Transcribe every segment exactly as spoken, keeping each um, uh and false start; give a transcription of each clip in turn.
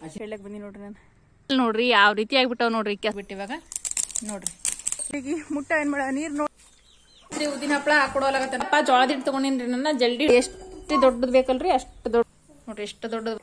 ಹೇಳಕ್ ಬಂದಿ ನೋಡ್ರಿ ನಾನು ನೋಡ್ರಿ ಯಾವ ರೀತಿ ಆಗ್ಬಿಟ್ಟವ್ ನೋಡ್ರಿ ಬಿಟ್ಟು ಇವಾಗ ನೋಡ್ರಿ ಈಗ ಮುಟ್ಟ ಏನ್ ಮಾಡ ನೀರ್ ನೋಡಿ ಉದ್ದಿನ ಹಪ್ಪಳ ಹಾಕೊಡೋಲಾಗತ್ತಪ್ಪ ಜೋಳದ ಹಿಟ್ಟು ತಗೊಂಡಿನ್ರಿ ನನ್ನ ಜಲ್ದಿ ಎಷ್ಟು ದೊಡ್ಡದ್ ಬೇಕಲ್ರಿ ಅಷ್ಟು ದೊಡ್ಡ ನೋಡ್ರಿ ಎಷ್ಟು ದೊಡ್ಡದು.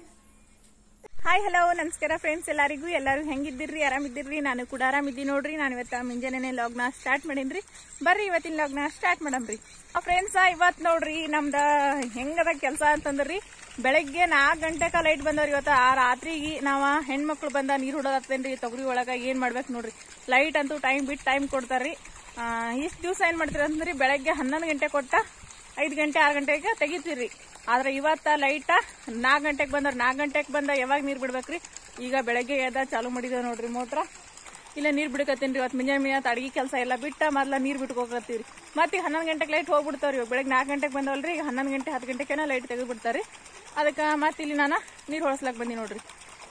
ಹಾಯ್ ಹಲೋ ನಮಸ್ಕಾರ ಫ್ರೆಂಡ್ಸ್, ಎಲ್ಲರಿಗೂ ಎಲ್ಲರೂ ಹೆಂಗಿದ್ದೀರಿ? ಆರಾಮಿದ್ದೀರಿ? ನಾನು ಕೂಡ ಆರಾಮಿದ್ದೀನಿ ನೋಡ್ರಿ. ನಾನು ಇವತ್ತು ಮುಂಜಾನೆ ಲಾಗ್ನ ಸ್ಟಾರ್ಟ್ ಮಾಡೀನ್ರಿ. ಬರ್ರಿ ಇವತ್ತಿನ ಲಾಗ್ನ ಸ್ಟಾರ್ಟ್ ಮಾಡಮ್ರಿ ಫ್ರೆಂಡ್ಸ್. ಇವತ್ತು ನೋಡ್ರಿ ನಮ್ದ ಹೆಂಗದ ಕೆಲಸ ಅಂತಂದ್ರಿ, ಬೆಳಗ್ಗೆ ನಾಲ್ಕು ಗಂಟೆಕ ಲೈಟ್ ಬಂದವ್ರಿ. ಇವತ್ತು ಆ ರಾತ್ರಿಗೆ ನಾವ ಹೆಣ್ಮಕ್ಳು ಬಂದ ನೀರ್ ಹೊಡೋದತ್ತೇನ್ರಿ ತೊಗರಿ ಒಳಗ. ಏನ್ ಮಾಡ್ಬೇಕು ನೋಡ್ರಿ, ಲೈಟ್ ಅಂತೂ ಟೈಮ್ ಬಿಟ್ಟು ಟೈಮ್ ಕೊಡ್ತಾರ್ರಿ. ಇಷ್ಟು ದಿವಸ ಏನ್ ಮಾಡ್ತೀರಿ ಅಂತಂದ್ರಿ, ಬೆಳಗ್ಗೆ ಹನ್ನೊಂದು ಗಂಟೆ ಕೊಟ್ಟ ಐದು ಗಂಟೆ ಆರು ಗಂಟೆಗೆ ತೆಗಿತೀರಿ. ಆದ್ರೆ ಇವತ್ತ ಲೈಟ್ ನಾಲ್ಕು ಗಂಟೆಗೆ ಬಂದ್ರ ನಾಲ್ಕು ಗಂಟೆಗೆ ಬಂದ ಯಾವಾಗ ನೀರ್ ಬಿಡ್ಬೇಕ್ರಿ? ಈಗ ಬೆಳಗ್ಗೆ ಎದ್ದ ಚಾಲು ಮಾಡಿದೇವ್ ನೋಡ್ರಿ ಮೋಟ್ರ. ಇಲ್ಲ ನೀರ್ ಬಿಡ್ಕತ್ತೀನ್ರಿ ಇವತ್ತು ಮುಂಜಾನೆ ಮೇತ್ ಅಡಿಗೆ ಕೆಲಸ ಎಲ್ಲ ಬಿಟ್ಟ ಮೊದ್ಲ ನೀರ್ ಬಿಟ್ಕೋಕತ್ತೀವ್ರಿ. ಮತ್ತೆ ಈಗ ಹನ್ನೊಂದು ಗಂಟೆಗೆ ಲೈಟ್ ಹೋಗ್ಬಿಡ್ತಾವ್ರಿ. ಇವಾಗ ಬೆಳಗ್ಗೆ ನಾಲ್ಕು ಗಂಟೆಗೆ ಬಂದವಲ್ರಿ, ಈಗ ಹನ್ನೊಂದು ಗಂಟೆ ಹತ್ತು ಗಂಟೆಗೆನ ಲೈಟ್ ತೆಗೆದು ಬಿಡ್ತಾರಿ. ಅದಕ್ಕೆ ಮತ್ತೆ ಇಲ್ಲಿ ನಾನು ನೀರ್ ಹೊಳಸ್ಲಾಕ್ ಬಂದಿ ನೋಡ್ರಿ.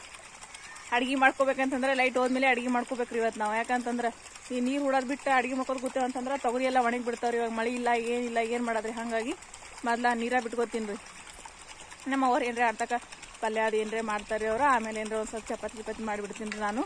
ಅಡಿಗೆ ಮಾಡ್ಕೋಬೇಕಂತಂದ್ರೆ ಲೈಟ್ ಹೋದ್ಮೇಲೆ ಅಡಿಗೆ ಮಾಡ್ಕೋಬೇಕ್ರಿ ಇವತ್ತು ನಾವು. ಯಾಕಂತಂದ್ರೆ ಈ ನೀರ್ ಹುಡೋದ್ ಬಿಟ್ಟು ಅಡಿಗೆ ಮಾಡ್ಕೋದ್ ಕೂತೇವ ಅಂತಂದ್ರೆ ತೊಗರಿ ಎಲ್ಲ ಒಣಗಿ ಬಿಡ್ತಾವ್ರಿ. ಇವಾಗ ಮಳಿ ಇಲ್ಲ ಏನಿಲ್ಲ ಏನ್ ಮಾಡೋದ್ರಿ. ಹಂಗಾಗಿ ಮೊದ್ಲ ನೀರ ಬಿಟ್ಕೋತೀನ್ರಿ. ನಮ್ಮ ಅವ್ರ ಏನ್ರಿ ಆಡ್ತಕ ಪಲ್ಯ ಅದು ಏನ್ರಿ ಮಾಡ್ತಾರಿ ಅವ್ರು. ಆಮೇಲೆ ಏನ್ರ ಒಂದ್ ಸ್ವಲ್ಪ ಚಪಾತಿ ಗಿಪಾತಿ ಮಾಡಿಬಿಡ್ತೀನಿ ನಾನು.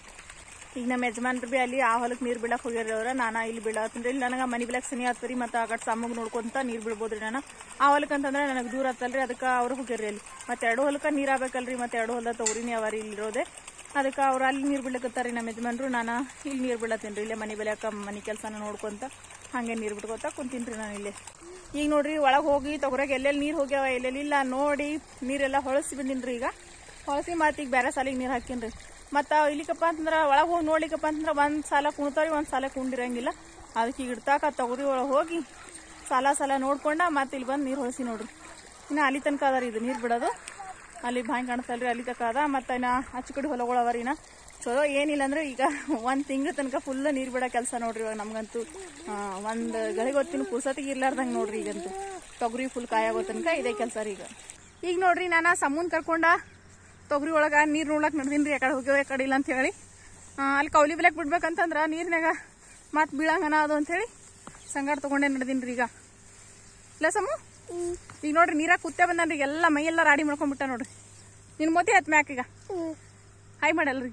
ಈಗ ನಮ್ಮ ಯಜಮಾನ್ರು ಬಿ ಅಲ್ಲಿ ಆ ಹೊಲಕ್ಕೆ ನೀರ್ ಬಿಡಕ್ ಹೋಗ್ಯಾರ ಅವ್ರ. ನಾನು ಇಲ್ಲಿ ಬಿಡತ್ತೀನ್ರಿ. ಇಲ್ಲಿ ನನಗೆ ಮನಿ ಬಿಡಕ್ ಸನಿ ಆತ್ರಿ. ಮತ್ತೆ ಆ ಕಡೆ ಸಮ್ಮಗ್ ನೋಡ್ಕೊಂತ ನೀರ್ ಬಿಡ್ಬೋದ್ರಿ. ನಾನು ಆ ಹೊಲಕ್ ಅಂತಂದ್ರೆ ನನಗೆ ದೂರ ಆತಲ್ರಿ, ಅದಕ್ಕೆ ಅವ್ರು ಹೋಗ್ಯಾರಿ ಅಲ್ಲಿ. ಮತ್ತೆ ಎರಡು ಹೊಲಕ್ಕ ನೀರ್ ಆಗ್ಬೇಕಲ್ರಿ, ಮತ್ತೆ ಎರಡು ಹೊಲದ ತೊಗರಿನಿ ಅವರಿ ಇಲ್ಲಿರೋದೆ. ಅದಕ್ಕೆ ಅವ್ರು ಅಲ್ಲಿ ನೀರ್ ಬಿಡ್ಲಕತ್ತಾರಿ ನಮ್ಮ ಯಜಮಾನ್ರು. ನಾನು ಇಲ್ಲಿ ನೀರ್ ಬಿಡತ್ತೀನ್ರಿ. ಇಲ್ಲೇ ಮನಿ ಬೆಳೆಯಕ ಮನಿ ಕೆಲಸನ ನೋಡ್ಕೊಂತ ಹಂಗೆ ನೀರ್ ಬಿಡ್ಕೋತ ಕುಂತೀನ್ರಿ ನಾನು ಇಲ್ಲೇ. ಈಗ ನೋಡ್ರಿ ಒಳಗೆ ಹೋಗಿ ತೊಗರಾಗ ಎಲ್ಲೆಲ್ಲಿ ನೀರ್ ಹೋಗ್ಯಾವ ಎಲ್ಲೆಲ್ಲಿಲ್ಲ ನೋಡಿ ನೀರೆಲ್ಲ ಹೊಳಸಿ ಬಂದಿನ್ರಿ. ಈಗ ಹೊಳಸಿ ಮತ್ತೆ ಈಗ ಬೇರೆ ಸಾಲಿಗೆ ನೀರ್ ಹಾಕಿನ್ರಿ. ಮತ್ತ ಇಲ್ಲಿಕಪ್ಪ ಅಂತಂದ್ರ ಒಳಗೆ ಹೋಗಿ ನೋಡ್ಲಿಕ್ಕಪ್ಪ ಅಂತಂದ್ರ ಒಂದ್ ಸಾಲ ಕುಣ್ತಾವ್ರಿ, ಒಂದ್ ಸಾಲ ಕುಂಡಿರಂಗಿಲ್ಲ. ಅದಕ್ಕೆ ಈಗ ಇಡ್ತಾಕ ತೊಗರಿ ಒಳಗೆ ಹೋಗಿ ಸಾಲ ಸಾಲ ನೋಡ್ಕೊಂಡ ಮತ್ತೆ ಇಲ್ಲಿ ಬಂದು ನೀರ್ ಹೊಳಸಿ ನೋಡ್ರಿ. ಇನ್ನ ಅಲ್ಲಿ ತನಕ ಅದಾರಿ ಇದು ನೀರ್ ಬಿಡೋದು. ಅಲ್ಲಿ ಬಾಯಿ ಕಾಣಿಸ್ತಲ್ರಿ, ಅಲ್ಲಿ ತನಕ ಅದ. ಮತ್ತೆ ಇನ್ನ ಆಚೆ ಕಡೆ ಹೊಲಗಳು ಅವರಿ. ಇನ್ನ ಚಲೋ ಏನಿಲ್ಲ ಅಂದ್ರೆ ಈಗ ಒಂದ್ ತಿಂಗಳ ತನಕ ಫುಲ್ ನೀರ್ ಬಿಡೋ ಕೆಲಸ ನೋಡ್ರಿ. ಇವಾಗ ನಮ್ಗಂತೂ ಒಂದ್ ಗಳಿಗೆ ಹೊತ್ತಿನ ಪುರ್ಸತಿಗೆ ಇರ್ಲಾರ್ದಂಗ ನೋಡ್ರಿ. ಈಗಂತೂ ತೊಗರಿ ಫುಲ್ ಕಾಯಾಗೋ ತನಕ ಇದೇ ಕೆಲಸ ರೀ. ಈಗ ಈಗ ನೋಡ್ರಿ ನಾನು ಸಮೂನ್ ಕರ್ಕೊಂಡ ತೊಗರಿ ಒಳಗ ನೀರ್ ನೋಡ್ಲಕ್ ನಡ್ದೀನ್ರಿ. ಯಾಕಡೆ ಹೋಗ್ಯವ ಯಾಕಡೆ ಇಲ್ಲ ಅಂತ ಹೇಳಿ. ಅಲ್ಲಿ ಕೌಲಿ ಬೆಲೆಕ್ ಬಿಡ್ಬೇಕಂತಂದ್ರ ನೀರ್ನಾಗ ಮತ್ ಬೀಳಂಗನ ಅದು ಅಂತ ಹೇಳಿ ಸಂಗಾಟ ತಗೊಂಡೇ ನಡ್ದೀನ್ರಿ. ಈಗ ಇಲ್ಲ ಸಮೂ ಈಗ ನೋಡ್ರಿ ನೀರಾಗ ಕುತ್ತೆ ಬಂದನ್ರಿ. ಎಲ್ಲ ಮೈ ಎಲ್ಲ ರಾಡಿ ಮಾಡ್ಕೊಂಡ್ಬಿಟ್ಟ ನೋಡ್ರಿ. ನಿನ್ ಮೋತಿ ಆಯ್ತು ಮ್ಯಾಕ್. ಈಗ ಹಾಯ್ ಮಾಡಲ್ರಿ.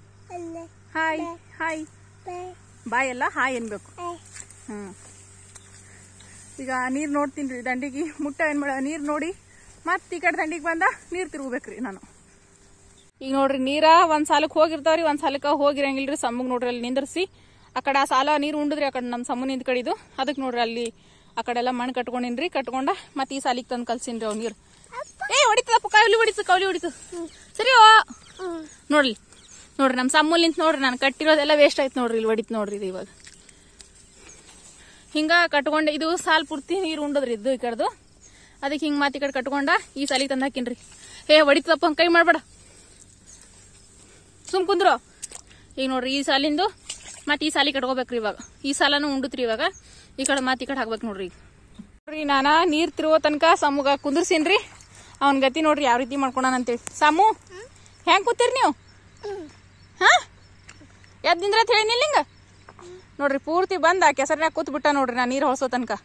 ಹಾಯ್ ಹಾಯ್ ಬಾಯ್ ಎಲ್ಲ ಹಾಯ್ ಅನ್ಬೇಕು. ಹ್ಮ್ ಈಗ ನೀರ್ ನೋಡ್ತೀನ್ರಿ ದಂಡಿಗೆ ಮುಟ್ಟ ಏನ್ ಮಾಡ ನೀರ್ ನೋಡಿ ಮತ್ ಈ ಕಡೆ ದಂಡಿಗೆ ಬಂದ ನೀರ್ ತಿರುಗ್ಬೇಕ್ರಿ ನಾನು. ಈಗ ನೋಡ್ರಿ ನೀರ ಒಂದ್ ಸಾಲಕ್ ಹೋಗಿರ್ತಾವ್ರಿ, ಒಂದ್ ಸಾಲಕ್ಕ ಹೋಗಿರಂಗಿಲ್ರಿ. ಸಮ್ಮಗ್ ನೋಡ್ರಿ ಅಲ್ಲಿ ನಿಂದ್ರಸಿ ಆ ಕಡೆ ಆ ಸಾಲ ನೀರ್ ಉಂಡಿದ್ರಿ. ಆ ಕಡೆ ನಮ್ ಸಮ್ಮು ನಿಂದ ಕಡಿದು ಅದಕ್ ನೋಡ್ರಿ ಅಲ್ಲಿ ಆ ಕಡೆ ಎಲ್ಲ ಮಣ್ಣು ಕಟ್ಕೊಂಡಿನ್ರಿ. ಕಟ್ಕೊಂಡ ಮತ್ ಈ ಸಾಲಿಗೆ ತಂದ್ ಕಲ್ಸಿನ್ರಿ ಅವ್ ನೀರ್. ಏ ಹೊಡಿತದಪ್ಪ, ಕೌಲಿ ಹೊಡಿತು ಕೌಲಿ ಹೊಡಿತು. ಸರಿ ನೋಡ್ರಿ ನೋಡ್ರಿ ನಮ್ ಸಮ್ಮೂಲ್ ನಿಂತ ನೋಡ್ರಿ ನಾನು ಕಟ್ಟಿರೋದೆಲ್ಲ ವೇಸ್ಟ್ ಆಯ್ತು ನೋಡ್ರಿ. ಇಲ್ಲಿ ಹೊಡಿತ್ ನೋಡ್ರಿ ಇದು. ಇವಾಗ ಹಿಂಗ ಕಟ್ಕೊಂಡೆ ಇದು ಸಾಲ್ ಪೂರ್ತಿ ನೀರ್ ಉಂಡದ್ರಿ ಇದು ಈ ಕಡೆದು. ಅದಕ್ಕೆ ಹಿಂಗ್ ಮಾತಿ ಕಡೆ ಕಟ್ಕೊಂಡ ಈ ಸಾಲಿಗೆ ತಂದ್ ಹಾಕಿನ್ರಿ. ಏ ಹೊಡಿತದಪ್ಪ ಕೈ ಮಾಡ್ಬೇಡ, ಸುಮ್ ಕುಂದ್ರು. ಈಗ ನೋಡ್ರಿ ಈ ಸಾಲಿಂದು ಮತ್ ಈ ಸಾಲಿ ಕಟ್ಕೋಬೇಕ್ರಿ. ಇವಾಗ ಈ ಸಾಲನು ಉಂಡುತ್ರಿ. ಇವಾಗ ಈ ಕಡೆ ಮತ್ ಈ ಕಡೆ ಹಾಕ್ಬೇಕು ನೋಡ್ರಿ. ನೋಡ್ರಿ ನಾನ ನೀರ್ ತಿರುಗೋ ತನಕ ಸಮ್ಮಗ ಕುಂದ್ರಸೀನ್ರಿ. ಅವನ್ ಗತಿ ನೋಡ್ರಿ ಯಾವ ರೀತಿ ಮಾಡ್ಕೊಂಡಾನ ಅಂತೇಳಿ. ಸಾಮು ಹೆಂಗ್ ಕೂತೀರಿ ನೀವು? ಹಾ ಎದ್ದಿಂದ್ರ ಅಂತ ಹೇಳಿನಿಲ್ಲ ಹಿಂಗ ನೋಡ್ರಿ. ಪೂರ್ತಿ ಬಂದ ಕೆಸರ್ನ್ಯಾಗ ಕೂತ್ ಬಿಟ್ಟ ನೋಡ್ರಿ. ನಾ ನೀರ್ ಹೊಳ್ಸೋ ತನಕ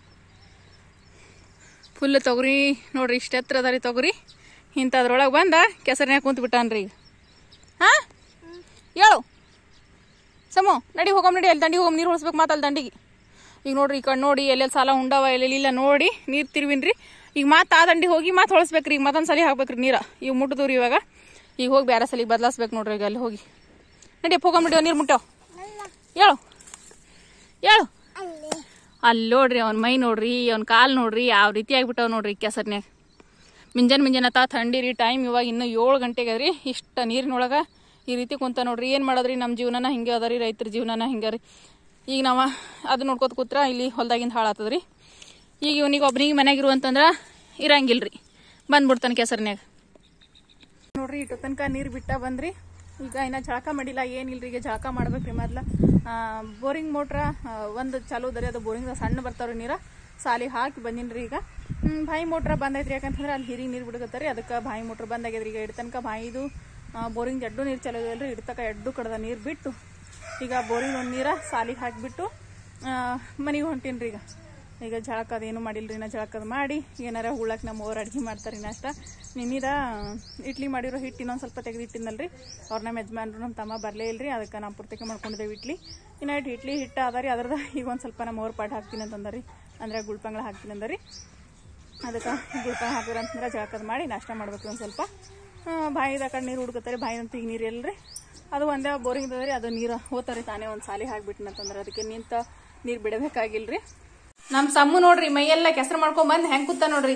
ಫುಲ್ ತೊಗರಿ ನೋಡ್ರಿ. ಇಷ್ಟ ಎತ್ತರ ಅದ ರೀ ತೊಗರಿ. ಇಂಥದ್ರೊಳಗೆ ಬಂದ ಕೆಸರ್ನ್ಯಾಗ ಕುಂತ್ ಬಿಟ್ಟಾನ್ರಿ. ಈಗ ಹಾ ಹೇಳು ಸಮು ನಡಿ ಹೋಗಮ್ ನಡಿ. ಅಲ್ಲಿ ದಂಡಿಗೆ ಹೋಗಮ್ ನೀರ್ ಹೊಳ್ಸ್ಬೇಕು ಮಾತು ಅಲ್ಲಿ ದಂಡಿಗೆ. ಈಗ ನೋಡ್ರಿ ಈ ಕಡೆ ನೋಡಿ ಎಲ್ಲೆಲ್ಲಿ ಸಾಲ ಉಂಡವ ಎಲ್ಲೆಲ್ಲಿ ಇಲ್ಲ ನೋಡಿ ನೀರ್ ತಿರುವಿನ್ರಿ. ಈಗ ಮಾತ್ ಆ ದಂಡಿ ಹೋಗಿ ಮಾತ್ ಹೊಳಸ್ಬೇಕ್ರಿ. ಈಗ ಮತ್ತೊಂದ್ ಸಲ ಹಾಕ್ಬೇಕ್ರಿ ನೀರ. ಈಗ ಮುಟ್ಟದವ್ರಿ ಇವಾಗ. ಈಗ ಹೋಗಿ ಬೇರೆ ಸಲಿಗೆ ಬದಲಾಸ್ಬೇಕು ನೋಡ್ರಿ. ಈಗ ಅಲ್ಲಿ ಹೋಗಿ ನಡಿಯಪ್ಪ ಹೋಗಮ್ ನಡಿ. ನೀರ್ ಮುಟ್ಟಾವ ಹೇಳು ಹೇಳು. ಅಲ್ಲಿ ನೋಡ್ರಿ ಅವ್ನ ಮೈ ನೋಡ್ರಿ, ಅವ್ನ ಕಾಲ್ ನೋಡ್ರಿ ಯಾವ ರೀತಿ ಆಗ್ಬಿಟ್ಟವ್ ನೋಡ್ರಿ ಕೆಸರ್ನ್ಯಾಗ. ಮಿಂಜನ್ ಮಿಂಜನತ ಥಂಡಿ ರೀ. ಟೈಮ್ ಇವಾಗ ಇನ್ನು ಏಳು ಗಂಟೆಗೆ ಅದ್ರಿ. ಇಷ್ಟ ನೀರಿನೊಳಗ ಈ ರೀತಿ ಕುಂತ ನೋಡ್ರಿ. ಏನ್ ಮಾಡೋದ್ರಿ, ನಮ್ ಜೀವನನ ಹಿಂಗೆ ಅದ ರೀ. ರೈತರ ಜೀವನನ ಹಿಂಗ ರೀ. ಈಗ ನಾವ ಅದು ನೋಡ್ಕೋತ ಕೂತ್ರ ಇಲ್ಲಿ ಹೊಲ್ದಾಗಿಂದ ಹಾಳಾತದ್ರಿ. ಈಗ ಇವನಿಗೆ ಒಬ್ನಿಗೆ ಮನ್ಯಾಗಿರುವಂತಂದ್ರ ಇರಂಗಿಲ್ರಿ, ಬಂದ್ಬಿಡ್ತಾನ ಕೆಸರ್ನ್ಯಾಗ ನೋಡ್ರಿ. ಇಟ್ಟು ತನಕ ನೀರ್ ಬಿಟ್ಟ ಬಂದ್ರಿ. ಈಗ ಇನ್ನ ಜಳಕ ಮಾಡಿಲ್ಲ ಏನಿಲ್ರಿ. ಈಗ ಜಳಕ ಮಾಡ್ಬೇಕ್ರಿ. ಮೊದ್ಲ ಬೋರಿಂಗ್ ಮೋಟ್ರ ಒಂದ್ ಚಾಲು ಅದ ರೀ. ಅದು ಬೋರಿಂಗ್ ಸಣ್ಣ ಬರ್ತಾವ್ರಿ ನೀರ. ಸಾಲಿ ಹಾಕಿ ಬಂದಿನ್ರಿ. ಈಗ ಹ್ಮ್ ಬಾಯಿ ಮೋಟ್ರ ಬಂದೈತ್ರಿ. ಯಾಕಂತಂದ್ರೆ ಅಲ್ಲಿ ಹಿರಿ ನೀರ್ ಬಿಡಕತ್ತಾರಿ. ಅದಕ್ಕೆ ಬಾಯಿ ಮೋಟ್ರ ಬಂದಾಗ್ಯದ್ರಿ. ಈಗ ಇಡ್ತನಕ ಬಾಯಿದು ಬೋರಿಂಗ್ ಎಡ್ಡು ನೀರ್ ಚಲೋ ಇಲ್ರಿ. ಇಡ್ತಕ ಎಡ್ಡು ಕಡ್ದ ನೀರ್ ಬಿಟ್ಟು ಈಗ ಬೋರಿಂಗ್ ಒಂದ್ ನೀರ ಸಾಲಿಗೆ ಹಾಕಿಬಿಟ್ಟು ಮನೆಗೆ ಹೊಂಟೀನ್ರಿ. ಈಗ ಈಗ ಜಳಕ ಅದೇನು ಮಾಡಿಲ್ರಿ ನಾ ಜಳಕದ ಮಾಡಿ ಏನಾರ ಹುಳಕ್ಕೆ ನಮ್ಮ ಅವ್ರು ಅಡ್ಗೆ ಮಾಡ್ತಾರೆ ನಾಷ್ಟ ನಿನ್ನಿದ ಇಡ್ಲಿ ಮಾಡಿರೋ ಹಿಟ್ಟು ಇನ್ನೊಂದು ಸ್ವಲ್ಪ ತೆಗೆದಿಟ್ಟಿನಲ್ರಿ ಅವ್ರ ನಮ್ಮ ಯಜಮಾನ್ರು ನಮ್ಮ ತಮ್ಮ ಬರಲೇ ಇಲ್ರಿ ಅದಕ್ಕೆ ನಾವು ಪುರ್ತಕ್ಕೆ ಮಾಡ್ಕೊಂಡಿದ್ದೇವೆ ಇಡ್ಲಿ ಇನ್ನು ಇಟ್ಟು ಇಡ್ಲಿ ಹಿಟ್ಟು ಅದ ರೀ ಅದ್ರದ್ದು ಈಗ ಒಂದು ಸ್ವಲ್ಪ ನಮ್ಮ ಅವ್ರ ಪಾಠ ಹಾಕ್ತೀನಿ ಅಂತಂದ್ರಿ ಅಂದ್ರೆ ಗುಳ್ಪಂಗ್ಳ ಹಾಕ್ತೀನಿ ಅಂದ್ರಿ ಅದಕ್ಕೆ ಗುಳ್ಪಂಗ್ಳ ಹಾಕಿದ್ರೆ ಅಂತಂದ್ರೆ ಜಳಕದ ಮಾಡಿ ನಾಷ್ಟ ಮಾಡ್ಬೇಕು ಒಂದು ಸ್ವಲ್ಪ ಬಾಯಿದ ಕಡೆ ನೀರು ಹುಡ್ಕೋತಾರೆ ಬಾಯಿದಂತ ಈಗ ನೀರು ಎಲ್ರಿ ಅದು ಒಂದೇ ಬೋರಿಂಗ್ ಇದ್ದದ್ರಿ ಅದು ನೀರು ಹೋತಾರೆ ತಾನೇ ಒಂದು ಸಾಲಿ ಹಾಕ್ಬಿಟ್ಟಿನಂತಂದ್ರೆ ಅದಕ್ಕೆ ನಿಂತ ನೀರು ಬಿಡಬೇಕಾಗಿಲ್ರಿ ನಮ್ ಸಮ್ಮು ನೋಡ್ರಿ ಮೈಯೆಲ್ಲ ಕೆಸರು ಮಾಡ್ಕೊಂಡ್ ಬಂದ್ ಹೆಂಗ್ ಕೂತ ನೋಡ್ರಿ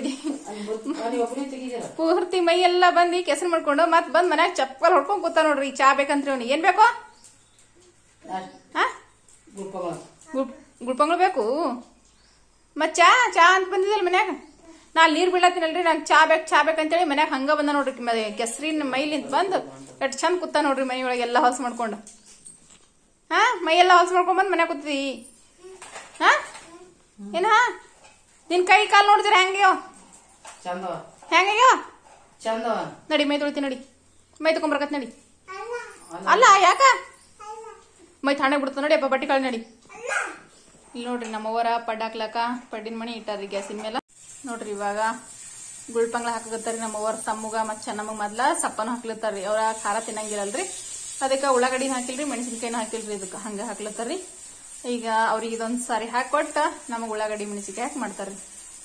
ಪೂರ್ತಿ ಮೈಯೆಲ್ಲ ಬಂದು ಕೆಸರು ಮಾಡ್ಕೊಂಡು ಮತ್ ಬಂದ್ ಮನ್ಯಾಗ ಚಪ್ಪಲ್ ಹೊಡ್ಕೊಂಡ್ ಕೂತ ನೋಡ್ರಿ ಚಾ ಬೇಕಂತ್ರಿ ಅವ್ನಿಗೆ ಏನ್ ಬೇಕು ಗುಳ್ಪಂಗ್ಳು ಬೇಕು ಮತ್ ಚಾ ಚಾ ಅಂತ ಬಂದಿದ್ದಲ್ಲ ಮನ್ಯಾಗ ನಾ ನೀರ್ ಬೀಳತ್ತೀನಲ್ರಿ ನಂಗೆ ಚಾ ಬೇಕ್ ಚಾ ಬೇಕಂತೇಳಿ ಮನ್ಯಾಗ ಹಂಗ ಬಂದ ನೋಡ್ರಿ ಕೆಸರಿನ ಮೈಲಿಂತ ಬಂದು ಎಷ್ಟ್ ಚಂದ ಕೂತ ನೋಡ್ರಿ ಮೈ ಒಳಗೆಲ್ಲ ಹೊಲ್ಸ್ ಮಾಡ್ಕೊಂಡು ಹಾ ಮೈಯೆಲ್ಲ ಹೊಲ್ಸ್ ಮಾಡ್ಕೊಂಡ್ ಬಂದ್ ಮನ್ಯಾಗ ಕೂತಿ ಹಾ ಏನ ನಿನ್ ಕೈ ಕಾಲ್ ನೋಡಿದ್ರೆ ಹೆಂಗ್ಯೋ ಹೆಂಗ್ಯೋ ನಡಿ ಮೈ ತೊಳಿತಿ ನಡಿ ಮೈ ತಕೊಂಬರ್ಕತ್ ನಡಿ ಅಲ್ಲ ಯಾಕ ಮೈ ಥಾಣೆ ಬಿಡ್ತ ನೋಡಿ ಅಪ್ಪ ಬಟ್ಟಿ ಕಾಳು ನಡಿ ಇಲ್ಲಿ ನೋಡ್ರಿ ನಮ್ಮವರ ಪಡ್ಡ ಹಾಕ್ಲಕ್ಕ ಪಡ್ಡಿನ ಮಣಿ ಇಟ್ಟಾರ್ರಿ ಗ್ಯಾಸಿನ ಮೇಲೆ ನೋಡ್ರಿ ಇವಾಗ ಗುಳ್ಪಂಗ್ಳ ಹಾಕಕತ್ತಾರಿ ನಮ್ಮವ್ರ ತಮ್ಮಗ ಮತ್ ಚೆನ್ನಮ್ಮಗ ಮೊದ್ಲ ಸಪ್ಪನ ಹಾಕ್ಲತ್ತಾರ್ರಿ ಅವ್ರ ಖಾರ ತಿನ್ನಂಗಿರಲ್ರಿ ಅದಕ್ಕೆ ಉಳ್ಳಾಗಡ್ಡಿ ಹಾಕಿಲ್ರಿ ಮೆಣಸಿನ್ಕಾಯಿನ ಹಾಕಿಲ್ರಿ ಇದಕ್ಕೆ ಹಂಗ ಹಾಕ್ಲತ್ತಾರ್ರಿ ಈಗ ಅವ್ರಿಗೆ ಇದೊಂದ್ ಸಾರಿ ಹಾಕೊಟ್ಟ ನಮಗ್ ಉಳ್ಳಾಗಡ್ಡಿ ಮೆಣಸಿನ್ಕಾಯಿ ಹಾಕಿ ಮಾಡ್ತಾರ್ರಿ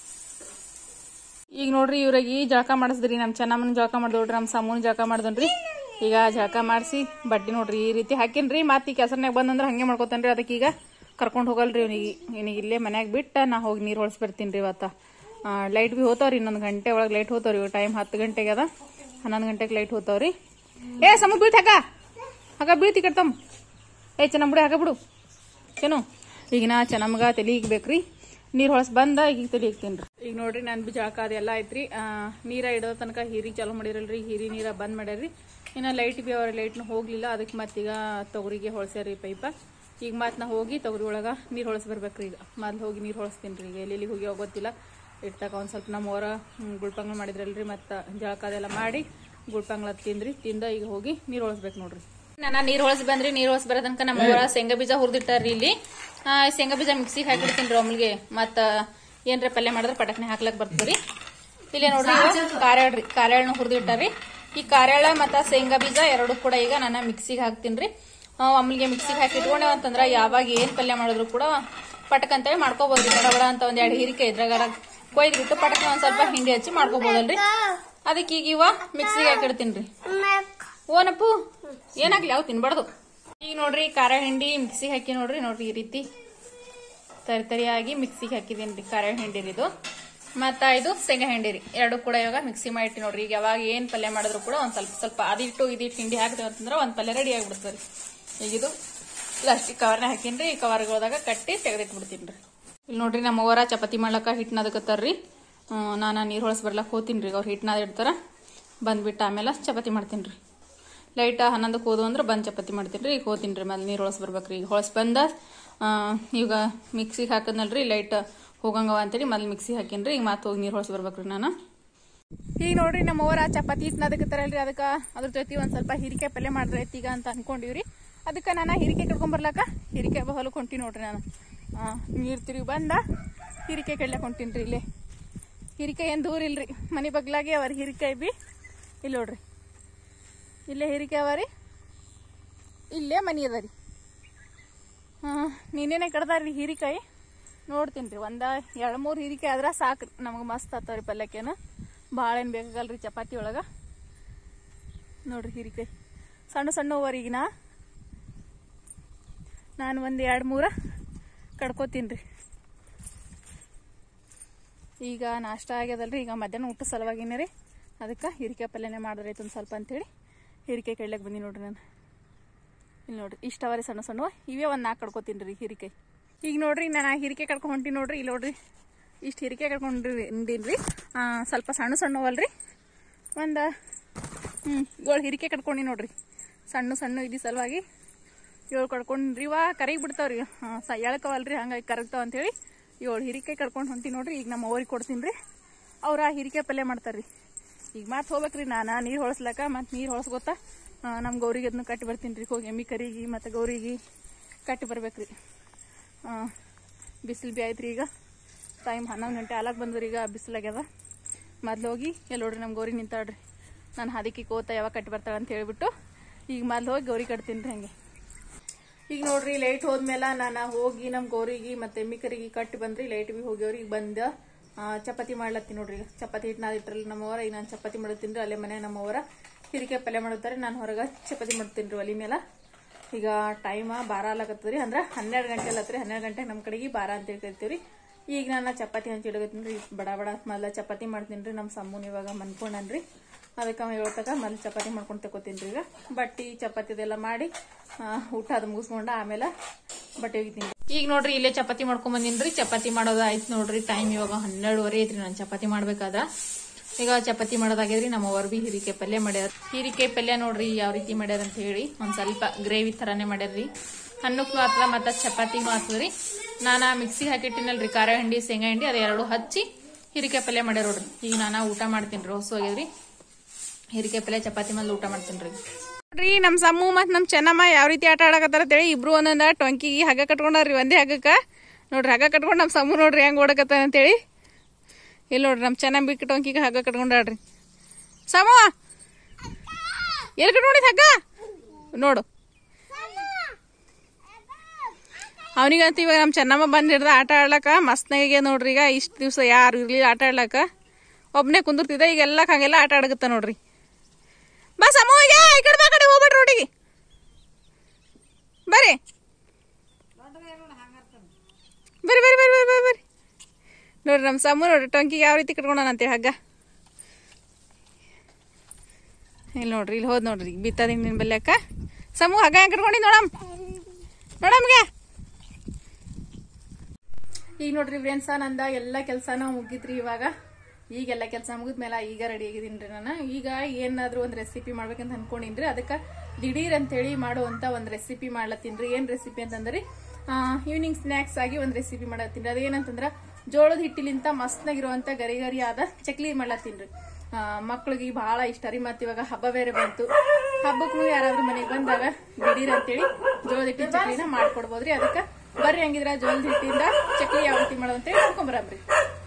ಈಗ ನೋಡ್ರಿ ಇವ್ರಿಗೆ ಜಳಕ ಮಾಡಿಸಿದ್ರಿ ನಮ್ ಚೆನ್ನಮ್ಮನ ಜಳಕ ಮಾಡ್ದೋಡ್ರಿ ನಮ್ ಸಮ್ಮನ ಜಳಕ ಮಾಡ್ದನ್ರಿ ಈಗ ಜಳಕ ಮಾಡಿಸಿ ಬಡ್ಡಿ ನೋಡ್ರಿ ಈ ರೀತಿ ಹಾಕಿನ್ರಿ ಮತ್ ಈ ಕೆಸರ್ನಾಗ ಬಂದಂದ್ರ ಹಂಗೆ ಮಾಡ್ಕೋತಾನ್ರಿ ಅದಕ್ಕೆ ಈಗ ಕರ್ಕೊಂಡ್ ಹೋಗಲ್ರಿ ಇವನಿಗೆ ಇವನಿಗೆ ಇಲ್ಲೇ ಮನ್ಯಾಗ ಬಿಟ್ಟ ನಾ ಹೋಗಿ ನೀರ್ ಹೊಳ್ಸಿ ಬರ್ತೀನಿ ಇವತ್ತ ಲೈಟ್ ಬಿ ಹೋತಾವ್ರಿ ಇನ್ನೊಂದ್ ಗಂಟೆ ಒಳಗ್ ಲೈಟ್ ಹೋತಾವ್ರಿ ಟೈಮ್ ಹತ್ತು ಗಂಟೆಗೆ ಅದ ಹನ್ನೊಂದು ಗಂಟೆಗೆ ಲೈಟ್ ಹೋತಾವ್ರಿ ಏ ಸಮ ಬೀಳ್ತ ಹಾಕ ಹಾಕ ಬೀಳ್ತಿ ಕಟ್ತಮ್ಮ ಏ ಚೆನ್ನಮ್ಮ ಬಿಡಿ ಹಾಕ ಬಿಡು ಏನು ಈಗ ನಾ ಚೆನ್ನಮ್ಗ ತಲಿ ಇಗ್ಬೇಕ್ರಿ ನೀರ್ ಹೊಳಸ್ ಬಂದ ಈಗ ತಲಿ ಇಕ್ತೀನ್ರಿ ಈಗ ನೋಡ್ರಿ ನನ್ ಬಿ ಜಳಕ ಅದೆಲ್ಲ ಐತ್ರಿ ನೀರ ಇಡೋ ತನಕ ಹೀರಿ ಚಾಲು ಮಾಡಿರಲ್ರಿ ಹೀರಿ ನೀರ ಬಂದ್ ಮಾಡ್ಯಾರ್ರಿ ಇನ್ನ ಲೈಟ್ ಬಿ ಅವ್ರ ಲೈಟ್ನ ಹೋಗ್ಲಿಲ್ಲ ಅದಕ್ಕೆ ಮತ್ತೀಗ ತೊಗರಿಗೆ ಹೊಳ್ಸ್ಯಾರಿ ಪೈಪ ಈಗ ಮತ್ ನಾ ಹೋಗಿ ತೊಗರಿ ಒಳಗ ನೀರ್ ಹೊಳಸ್ ಬರ್ಬೇಕ್ರಿ ಈಗ ಮೊದ್ಲು ಹೋಗಿ ನೀರ್ ಹೊಳಸ್ತೀನ್ರಿ ಈಗ ಎಲ್ಲಿ ಹೋಗಿ ಹೋಗೋತಿಲ್ಲ ಇಟ್ಟಾಗ ಒಂದ್ ಸ್ವಲ್ಪ ನಮ್ಮವರ ಗುಳ್ಪಂಗ್ಳ ಮಾಡಿದ್ರಲ್ರಿ ಮತ್ತ ಜಳಕ ಅದೆಲ್ಲ ಮಾಡಿ ಗುಳ್ಪಂಗ್ಳ ತಿಂದ್ರಿ ತಿಂದ ಈಗ ಹೋಗಿ ನೀರ್ ಹೊಳಸ್ಬೇಕು ನೋಡ್ರಿ ನಾನು ನೀರ್ ಹೊಳಸ್ ಬಂದ್ರಿ ನೀರ್ ಹೊಳಸ್ ಬರೋ ತನಕ ನಮ್ಮವರ ಶೇಂಗಾ ಬೀಜ ಹುರಿದಿಟ್ಟಾರ್ರಿ ಇಲ್ಲಿ ಶೇಂಗಾ ಬೀಜ ಮಿಕ್ಸಿಗೆ ಹಾಕಿಡ್ತೀನಿ ಒಮ್ಮಿಗೆ ಮತ್ತ ಏನ್ರ ಪಲ್ಯ ಮಾಡಿದ್ರೆ ಪಟಕ್ನೆ ಹಾಕ್ಲಕ್ ಬರ್ತದ್ರಿ ಇಲ್ಲೇ ನೋಡ್ರಿ ಕಾರೆಳ್ರಿ ಕಾರೆಳ್ನ ಹುರಿದಿಟ್ಟಾರ್ರಿ ಈ ಕಾರೆಳ ಮತ್ತ ಶೇಂಗಾ ಬೀಜ ಎರಡು ಕೂಡ ಈಗ ನಾನು ಮಿಕ್ಸಿಗೆ ಹಾಕ್ತೀನ್ರಿ ಒಮ್ಮಿಗೆ ಮಿಕ್ಸಿಗೆ ಹಾಕಿ ಇಟ್ಕೊಂಡೇವ ಅಂತಂದ್ರ ಯಾವಾಗ ಏನ್ ಪಲ್ಯ ಮಾಡಿದ್ರು ಕೂಡ ಪಟಕ್ ಅಂತೇಳಿ ಮಾಡ್ಕೋಬಹುದ್ರಿ ಬಡ ಬಡ ಅಂತ ಒಂದ್ ಎರಡು ಹೀರಿಕೆ ಇದ್ರಾಗ ಕೊಯ್ದ್ಬಿಟ್ಟು ಪಟಕ್ನ ಒಂದ್ ಸ್ವಲ್ಪ ಹಿಂಡಿ ಹಚ್ಚಿ ಮಾಡ್ಕೋಬಹುದಲ್ರಿ ಅದಕ್ಕೆ ಈಗ ಇವ ಮಿಕ್ಸಿಗೆ ಹಾಕಿಡ್ತೀನ್ರಿ ಓನಪ್ಪು ಏನಾಗ್ಲಿ ಯಾವ ತಿನ್ಬಾರ್ದು ಈಗ ನೋಡ್ರಿ ಖಾರ ಹಿಂಡಿ ಮಿಕ್ಸಿಗೆ ಹಾಕಿ ನೋಡ್ರಿ ನೋಡ್ರಿ ಈ ರೀತಿ ತರಿ ತರಿಯಾಗಿ ಮಿಕ್ಸಿಗೆ ಹಾಕಿದೀನ್ರಿ ಖಾರ ಹಿಂಡಿ ಇದು ಮತ್ತ ಇದು ಶೇಂಗಾ ಹಿಂಡಿ ರೀ ಎರಡು ಕೂಡ ಇವಾಗ ಮಿಕ್ಸಿ ಮಾಡಿಟ್ಟಿ ನೋಡ್ರಿ ಈಗ ಯಾವಾಗ ಏನ್ ಪಲ್ಯ ಮಾಡಿದ್ರು ಕೂಡ ಒಂದ್ ಸ್ವಲ್ಪ ಸ್ವಲ್ಪ ಅದಿಟ್ಟು ಇದಿಟ್ಟು ಹಿಂಡಿ ಹಾಕ್ತೇವೆ ಅಂತಂದ್ರ ಒಂದ್ ಪಲ್ಯ ರೆಡಿ ಆಗ್ಬಿಡ್ತದ್ರಿ ಈಗ ಇದು ಪ್ಲಾಸ್ಟಿಕ್ ಕವರ್ನ ಹಾಕಿನ್ರಿ ಈ ಕವರ್ಗಳದಾಗ ಕಟ್ಟಿ ತೆಗೆದಿಟ್ಟು ಬಿಡ್ತೀನ್ರಿ ಇಲ್ಲಿ ನೋಡ್ರಿ ನಮ್ಮ ಅವರ ಚಪಾತಿ ಮಾಡ್ಲಕ್ಕ ಹಿಟ್ಟನ ಅದಕ್ಕತ್ತಾರ್ರಿ ನಾನು ನೀರ್ ಹೊಳಸ್ ಬರ್ಲಕ್ ಹೋತೀನ್ರಿ ಅವ್ರ ಹಿಟ್ಟನ ಇಡ್ತಾರ ಬಂದ್ಬಿಟ್ಟು ಆಮೇಲೆ ಚಪಾತಿ ಮಾಡ್ತೀನ್ರಿ ಲೈಟ್ ಹನ್ನೊಂದಕ್ಕೆ ಹೋದು ಅಂದ್ರೆ ಬಂದ್ ಚಪಾತಿ ಮಾಡ್ತೀನ್ರಿ ಈಗ ಹೋತೀನ್ರಿ ಮೊದ್ಲು ನೀರ್ ಹೊಳಸ್ ಬರ್ಬೇಕ್ರಿ ಈಗ ಹೊಳಸ್ ಬಂದ ಈಗ ಮಿಕ್ಸಿಗೆ ಹಾಕದ್ನಲ್ರಿ ಲೈಟ್ ಹೋಗಂಗವ ಅಂತೇಳಿ ಮೊದ್ಲು ಮಿಕ್ಸಿ ಹಾಕಿನ್ರಿ ಈಗ ಮತ್ತೆ ಹೋಗಿ ನೀರ್ ಹೊಳಸ್ ಬರ್ಬೇಕ್ರಿ ನಾನು ಈಗ ನೋಡ್ರಿ ನಮ್ಮ ಅವರ ಚಪಾತಿ ಹಿಟ್ನದಕ್ಕತ್ತಾರಲ್ರಿ ಅದಕ್ಕ ಅದ್ರ ಜೊತೆ ಒಂದ್ ಸ್ವಲ್ಪ ಹೀರಿಕಾಯಿ ಪಲ್ಯ ಮಾಡ್ರೈತಿ ಈಗ ಅಂತ ಅನ್ಕೊಂಡಿವ್ರಿ ಅದಕ್ಕೆ ನಾನು ಹೀರಿಕಾಯಿ ಕಡ್ಕೊಂಡ್ ಬರ್ಲಕ್ಕ ಹೀರಿಕಾಯಿ ಹೊಲಕ್ ಹೊಂಟಿ ನೋಡ್ರಿ ನಾನು ನೀರ್ ತಿರುಗಿ ಬಂದ ಹೀರಿಕಾಯಿ ಕಡ್ಲಕ್ ಹೊಂಟಿನ್ರಿ ಇಲ್ಲೇ ಹೀರಿಕಾಯಿ ಏನ್ ದೂರ ಇಲ್ರಿ ಮನಿ ಬಗ್ಲಾಗೆ ಅವ್ರ ಹೀರಿಕಾಯಿ ಬಿ ಇಲ್ಲಿ ನೋಡ್ರಿ ಇಲ್ಲೇ ಹೀರಿಕಾಯಿ ಅವರಿ ಇಲ್ಲೇ ಮನಿ ಅದ ರೀ ಹಾ ನೀನೇನೆ ಕಡ್ದಾರ್ರಿ ಹೀರಿಕಾಯಿ ನೋಡ್ತೀನಿ ರೀ ಒಂದ ಎರಡ್ ಮೂರ್ ಹೀರಿಕಾಯಿ ಆದ್ರ ಸಾಕ್ರಿ ನಮಗ್ ಮಸ್ತ್ ಆತಾವ್ರಿ ಪಲ್ಯಕ್ಕೇನ ಭಾಳ ಏನ್ ಬೇಕಾಗಲ್ರಿ ಚಪಾತಿ ಒಳಗ ನೋಡ್ರಿ ಹೀರಿಕಾಯಿ ಸಣ್ಣ ಸಣ್ಣ ಅವರಿಗಿನ ನಾನು ಒಂದ್ ಎರಡ್ ಮೂರ ಕಡ್ಕೋತೀನಿ ಈಗ ನಾಷ್ಟ ಆಗ್ಯದಲ್ರಿ ಈಗ ಮಧ್ಯಾಹ್ನ ಊಟ ಸಲುವಾಗಿನೇ ರೀ ಅದಕ್ಕೆ ಹೀರಿಕಾಯಿ ಪಲ್ಯನೇ ಮಾಡಿದ್ರೈತೆ ಒಂದು ಸ್ವಲ್ಪ ಅಂತೇಳಿ ಹೀರಿಕಾಯಿ ಕಡ್ಲಕ್ಕೆ ಬಂದಿ ನೋಡ್ರಿ ನಾನು ಇಲ್ಲಿ ನೋಡ್ರಿ ಇಷ್ಟವರಿ ಸಣ್ಣ ಸಣ್ಣ ಇವೇ ಒಂದು ನಾಲ್ಕು ಕಡ್ಕೋತೀನಿ ರೀ ಹೀರಿಕಾಯಿ ಈಗ ನೋಡ್ರಿ ನಾನು ಆ ಹೀರಿಕಾಯಿ ಕಡ್ಕೊಂಡು ಹೊಂಟಿ ನೋಡ್ರಿ ಇಲ್ಲಿ ನೋಡ್ರಿ ಇಷ್ಟು ಹೀರಿಕಾಯಿ ಕಡ್ಕೊಂಡ್ರಿ ಹಿಂಡೀನಿ ಸ್ವಲ್ಪ ಸಣ್ಣ ಸಣ್ಣವಲ್ರಿ ಒಂದು ಹ್ಞೂ ಏಳು ಹೀರಿಕಾಯಿ ಕಡ್ಕೊಂಡು ನೋಡ್ರಿ ಸಣ್ಣ ಸಣ್ಣ ಇದ್ದು ಸಲುವಾಗಿ ಏಳು ಕಡ್ಕೊಂಡ್ರಿ ಇವ ಕರಗಿ ಬಿಡ್ತಾವ್ರಿ ಸ ಎಳ್ಕವಲ್ರಿ ಹಂಗಾಗಿ ಕರಗ್ತಾವ ಅಂತೇಳಿ ಏಳು ಹೀರಿಕಾಯಿ ಕಡ್ಕೊಂಡು ಹೊಂಟಿ ನೋಡ್ರಿ ಈಗ ನಮ್ಮ ಅವ್ರಿಗೆ ಕೊಡ್ತೀನಿ ರೀ ಅವ್ರು ಆ ಹೀರಿಕಾಯಿ ಪಲ್ಯ ಮಾಡ್ತಾರ್ರಿ ಈಗ ಮತ್ತೆ ಹೋಗ್ಬೇಕ್ರಿ ನಾನು ನೀರು ಹೊಳಸ್ಲಕ್ಕ ಮತ್ತು ನೀರು ಹೊಳಸ್ಕೊತಾ ನಮ್ಮ ಗೌರಿಗೆ ಅದನ್ನ ಕಟ್ಟಿ ಬರ್ತೀನಿ ರೀ ಹೋಗಿ ಎಮ್ಮಿ ಕರಿಗೆ ಮತ್ತು ಗೌರಿಗೆ ಕಟ್ಟಿ ಬರ್ಬೇಕ್ರಿ ಬಿಸಿಲು ಬಿ ಆಯ್ತು ರೀ ಈಗ ಟೈಮ್ ಹನ್ನೊಂದು ಗಂಟೆ ಆಲಕ್ಕೆ ಬಂದ್ರಿ. ಈಗ ಬಿಸಿಲಾಗ್ಯದ. ಮೊದ್ಲು ಹೋಗಿ ಎಲ್ಲಿ ನೋಡ್ರಿ ನಮ್ಮ ಗೌರಿ ನಿಂತಾಡ್ರಿ. ನಾನು ಹಾದಿಕ್ಕಿ ಕೋತ ಯಾವಾಗ ಕಟ್ಟಿ ಬರ್ತಾಳೆ ಅಂತ ಹೇಳ್ಬಿಟ್ಟು ಈಗ ಮೊದ್ಲು ಹೋಗಿ ಗೌರಿ ಕಟ್ತೀನಿ ರೀ. ಹಂಗೆ ಈಗ ನೋಡ್ರಿ ಲೈಟ್ ಹೋದ್ಮೇಲೆ ನಾನು ಹೋಗಿ ನಮ್ಮ ಗೌರಿಗೆ ಮತ್ತು ಎಮ್ಮಿಕರಿಗೆ ಕಟ್ಟಿ ಬಂದ್ರಿ. ಲೈಟ್ ಬಿ ಹೋಗ್ಯವ್ರಿ. ಈಗ ಬಂದು ಚಪಾತಿ ಮಾಡ್ಲತ್ತೀನಿ ನೋಡ್ರಿ. ಈಗ ಚಪಾತಿ ಹಿಟ್ಟು ನಾದಿಟ್ರಲ್ಲ ನಮ್ಮವರ. ಈಗ ನಾನು ಚಪಾತಿ ಮಾಡ್ತೀನಿ ರೀ. ಅಲ್ಲೇ ಮನೆ ನಮ್ಮವರ ಹಿರಿಕಾಯಿ ಪಲ್ಯ ಮಾಡುತ್ತಾರೆ. ನಾನು ಹೊರಗೆ ಚಪಾತಿ ಮಾಡ್ತೀನಿ ರೀ ಒಲಿ ಮೇಲೆ. ಈಗ ಟೈಮ ಬಾರ ಆಗ್ಲಕತ್ತದ್ರಿ. ಅಂದ್ರೆ ಹನ್ನೆರಡು ಗಂಟೆ ಅಲ್ಲತ್ರಿ. ಹನ್ನೆರಡು ಗಂಟೆಗೆ ನಮ್ಮ ಕಡೆಗೆ ಬಾರ ಅಂತ ಹೇಳ್ತೀವಿ ರೀ. ಈಗ ನಾನು ಚಪಾತಿ ಹಂಚಿ ಇಡಗತ್ತೀನಿ ರೀ. ಬಡ ಬಡ ಮೊದಲ ಚಪಾತಿ ಮಾಡ್ತೀನಿ ರೀ. ನಮ್ಮ ಸಮ್ಮೂನ್ ಇವಾಗ ಮನ್ಕೊಂಡನ್ರಿ. ಅದಕ್ಕೆ ಅವ ಹೇಳ್ತಕ್ಕ ಮೊದಲು ಚಪಾತಿ ಮಾಡ್ಕೊಂಡು ತಗೋತೀನಿ ರೀ. ಈಗ ಬಟ್ಟಿ ಚಪಾತಿದೆಲ್ಲ ಮಾಡಿ ಊಟ ಅದು ಮುಗಿಸ್ಕೊಂಡ ಆಮೇಲೆ ಬಟ್ಟೆ ಒಗಿತೀನಿ. ಈಗ ನೋಡ್ರಿ ಇಲ್ಲೇ ಚಪಾತಿ ಮಾಡ್ಕೊಂಡ್ ಬಂದಿನ್ರಿ. ಚಪಾತಿ ಮಾಡೋದು ಆಯ್ತು ನೋಡ್ರಿ. ಟೈಮ್ ಇವಾಗ ಹನ್ನೆರಡುವರೆ ಐತ್ರಿ. ನಾನು ಚಪಾತಿ ಮಾಡ್ಬೇಕಾದ್ರ ಈಗ ಚಪಾತಿ ಮಾಡೋದಾಗಿದ್ರಿ. ನಮ್ಮ ಅವ್ರ ಬಿ ಹಿರಿಕಾಯಿ ಪಲ್ಯ ಮಾಡ್ಯಾರ. ಹಿರಿಕಾಯಿ ಪಲ್ಯ ನೋಡ್ರಿ ಯಾವ ರೀತಿ ಮಾಡ್ಯಾರ ಅಂತ ಹೇಳಿ ಒಂದ್ ಸ್ವಲ್ಪ ಗ್ರೇವಿ ತರಾನೇ ಮಾಡ್ಯಾರ್ರಿ. ಅನ್ನಕ್ಕೂ ಆಗ್ತದ ಮತ್ತ ಚಪಾತಿಗೂ ಆಗ್ತದ್ರಿ. ನಾನಾ ಮಿಕ್ಸಿಗೆ ಹಾಕಿಟ್ಟಿನಲ್ರಿ ಖಾರ ಹಿಂಡಿ ಶೇಂಗಾ ಹಿಂಡಿ ಅದ ಎರಡು ಹಚ್ಚಿ ಹಿರಿಕಾಯಿ ಪಲ್ಯ ಮಾಡ್ಯಾರ ನೋಡ್ರಿ. ಈಗ ನಾನಾ ಊಟ ಮಾಡ್ತೀನಿ ರೀ. ಹೊಸ ಹೋಗ್ಯದ್ರಿ. ಹಿರಿಕಾಯಿ ಪಲ್ಯ ಚಪಾತಿ ಮೇಲೆ ಊಟ ಮಾಡ್ತೀನಿ ರೀ. ನೋಡ್ರಿ ನಮ್ ಸಮ್ಮು ಮತ್ ನಮ್ ಚೆನ್ನಮ್ಮ ಯಾವ ರೀತಿ ಆಟ ಆಡಕತ್ತಾರ ಅಂತೇಳಿ ಇಬ್ರು ಒಂದೊಂದ ಟೊಂಕಿಗೆ ಹಗ್ಗ ಕಟ್ಕೊಂಡ್ರಿ. ಒಂದೇ ಹಗ್ಗಕ್ಕ ನೋಡ್ರಿ ಹಗ್ಗ ಕಟ್ಕೊಂಡ್ ನಮ್ ಸಮ್ಮು ನೋಡ್ರಿ ಹೆಂಗ್ ಓಡಕತ್ತಾನ ಅಂತೇಳಿ. ಇಲ್ಲಿ ನೋಡ್ರಿ ನಮ್ ಚೆನ್ನ ಬಿಟ್ಟು ಟೊಂಕಿಗೆ ಹಗ್ಗ ಕಟ್ಕೊಂಡಾಡ್ರಿ. ಸಮ ಎಲ್ಲಿ ಕಟ್ಕೊಂಡಿದ್ ಹಗ್ಗ ನೋಡು. ಅವನಿಗಂತ ಇವಾಗ ನಮ್ ಚೆನ್ನಮ್ಮ ಬಂದ್ ಹಿಡ್ದ ಆಟ ಆಡ್ಲಕ್ಕ ಮಸ್ತ್ನಾಗೆ ನೋಡ್ರಿ. ಈಗ ಇಷ್ಟ ದಿವ್ಸ ಯಾರು ಇರ್ಲಿಲ್ಲ ಆಟ ಆಡ್ಲಕ್ಕ. ಒಬ್ನೇ ಕುಂದಿರ್ತಿದ್ದ. ಈಗ ಎಲ್ಲ ಹಂಗೆಲ್ಲ ಆಟ ಆಡಕತ್ತ ನೋಡ್ರಿ. ಬಾ ಸಮ ಈಗ ಈ ಕಡೆ ಬಾ ಕಡೆ ಹೋಗ್ಬೇಡ್ರಿ ರೋಡಿಗೆ ಬರ್ರಿ ಬರ್ರಿ ಬರ್ರಿ ಬರ್ರಿ ಬರ್ರಿ ಬರ್ರಿ ನೋಡ್ರಿ ನಮ್ ಸಮ್ಮು ನೋಡ್ರಿ ಟೊಂಕಿಗೆ ಯಾವ ರೀತಿ ಕಟ್ಕೊಂಡಂತೇಳಿ ಹಗ್ಗ. ಇಲ್ಲಿ ನೋಡ್ರಿ ಇಲ್ಲಿ ಹೋದ್ ನೋಡ್ರಿ ಬಿತ್ತದಿಂದ ನಿನ್ ಬಲ್ಯಾಕ ಸಮೂ ಹಗ್ಗ ಹೆಂಗ್ ಕಟ್ಕೊಂಡಿ ನೋಡಮ್ ನೋಡಮ್ಗೆ. ಈಗ ನೋಡ್ರಿ ಫ್ರೆಂಡ್ಸ ನಂದ ಎಲ್ಲ ಕೆಲ್ಸಾನು ಮುಗಿತ್ರಿ. ಇವಾಗ ಈಗೆಲ್ಲ ಕೆಲಸ ಮುಗಿದ್ಮೇಲೆ ಈಗ ರೆಡಿ ಆಗಿದೀನಿ ನಾನು. ಈಗ ಏನಾದ್ರು ಒಂದು ರೆಸಿಪಿ ಮಾಡ್ಬೇಕಂತ ಅನ್ಕೊಂಡಿನ್ರಿ. ಅದಕ್ಕೆ ದಿಢೀರ್ ಅಂತೇಳಿ ಮಾಡುವಂತ ಒಂದು ರೆಸಿಪಿ ಮಾಡ್ಲತ್ತೀನ್ರಿ. ಏನ್ ರೆಸಿಪಿ ಅಂತಂದ್ರಿ ಈವ್ನಿಂಗ್ ಸ್ನಾಕ್ಸ್ ಆಗಿ ಒಂದು ರೆಸಿಪಿ ಮಾಡತ್ತೀನಿ. ಅದೇನಂತಂದ್ರ ಜೋಳದ ಹಿಟ್ಟಿಲಿಂತ ಮಸ್ತ್ನಾಗಿರುವಂತ ಗರಿ ಗರಿ ಆದ ಚಕ್ಲಿ ಮಾಡ್ಲತ್ತೀನ್ರಿ. ಮಕ್ಳಿಗೆ ಬಹಳ ಇಷ್ಟ ರೀ. ಮತ್ ಇವಾಗ ಹಬ್ಬ ಬೇರೆ ಬಂತು. ಹಬ್ಬಕ್ಕೂ ಯಾರಾದ್ರೂ ಮನೆಗೆ ಬಂದಾಗ ದಿಢೀರ್ ಅಂತೇಳಿ ಜೋಳದ ಹಿಟ್ಟಿನ ಚಕ್ಲಿನ ಮಾಡ್ಕೊಡ್ಬೋದ್ರಿ. ಅದಕ್ಕೆ ಬರ್ರಿ ಹಂಗಿದ್ರ ಜೋಳದ ಹಿಟ್ಟಿಂದ ಚಕ್ಲಿ ಯಾವ ರೀತಿ ಮಾಡೋದು ಅಂತೇಳಿ ನೋಡ್ಕೊಂಬರ್ರಿ.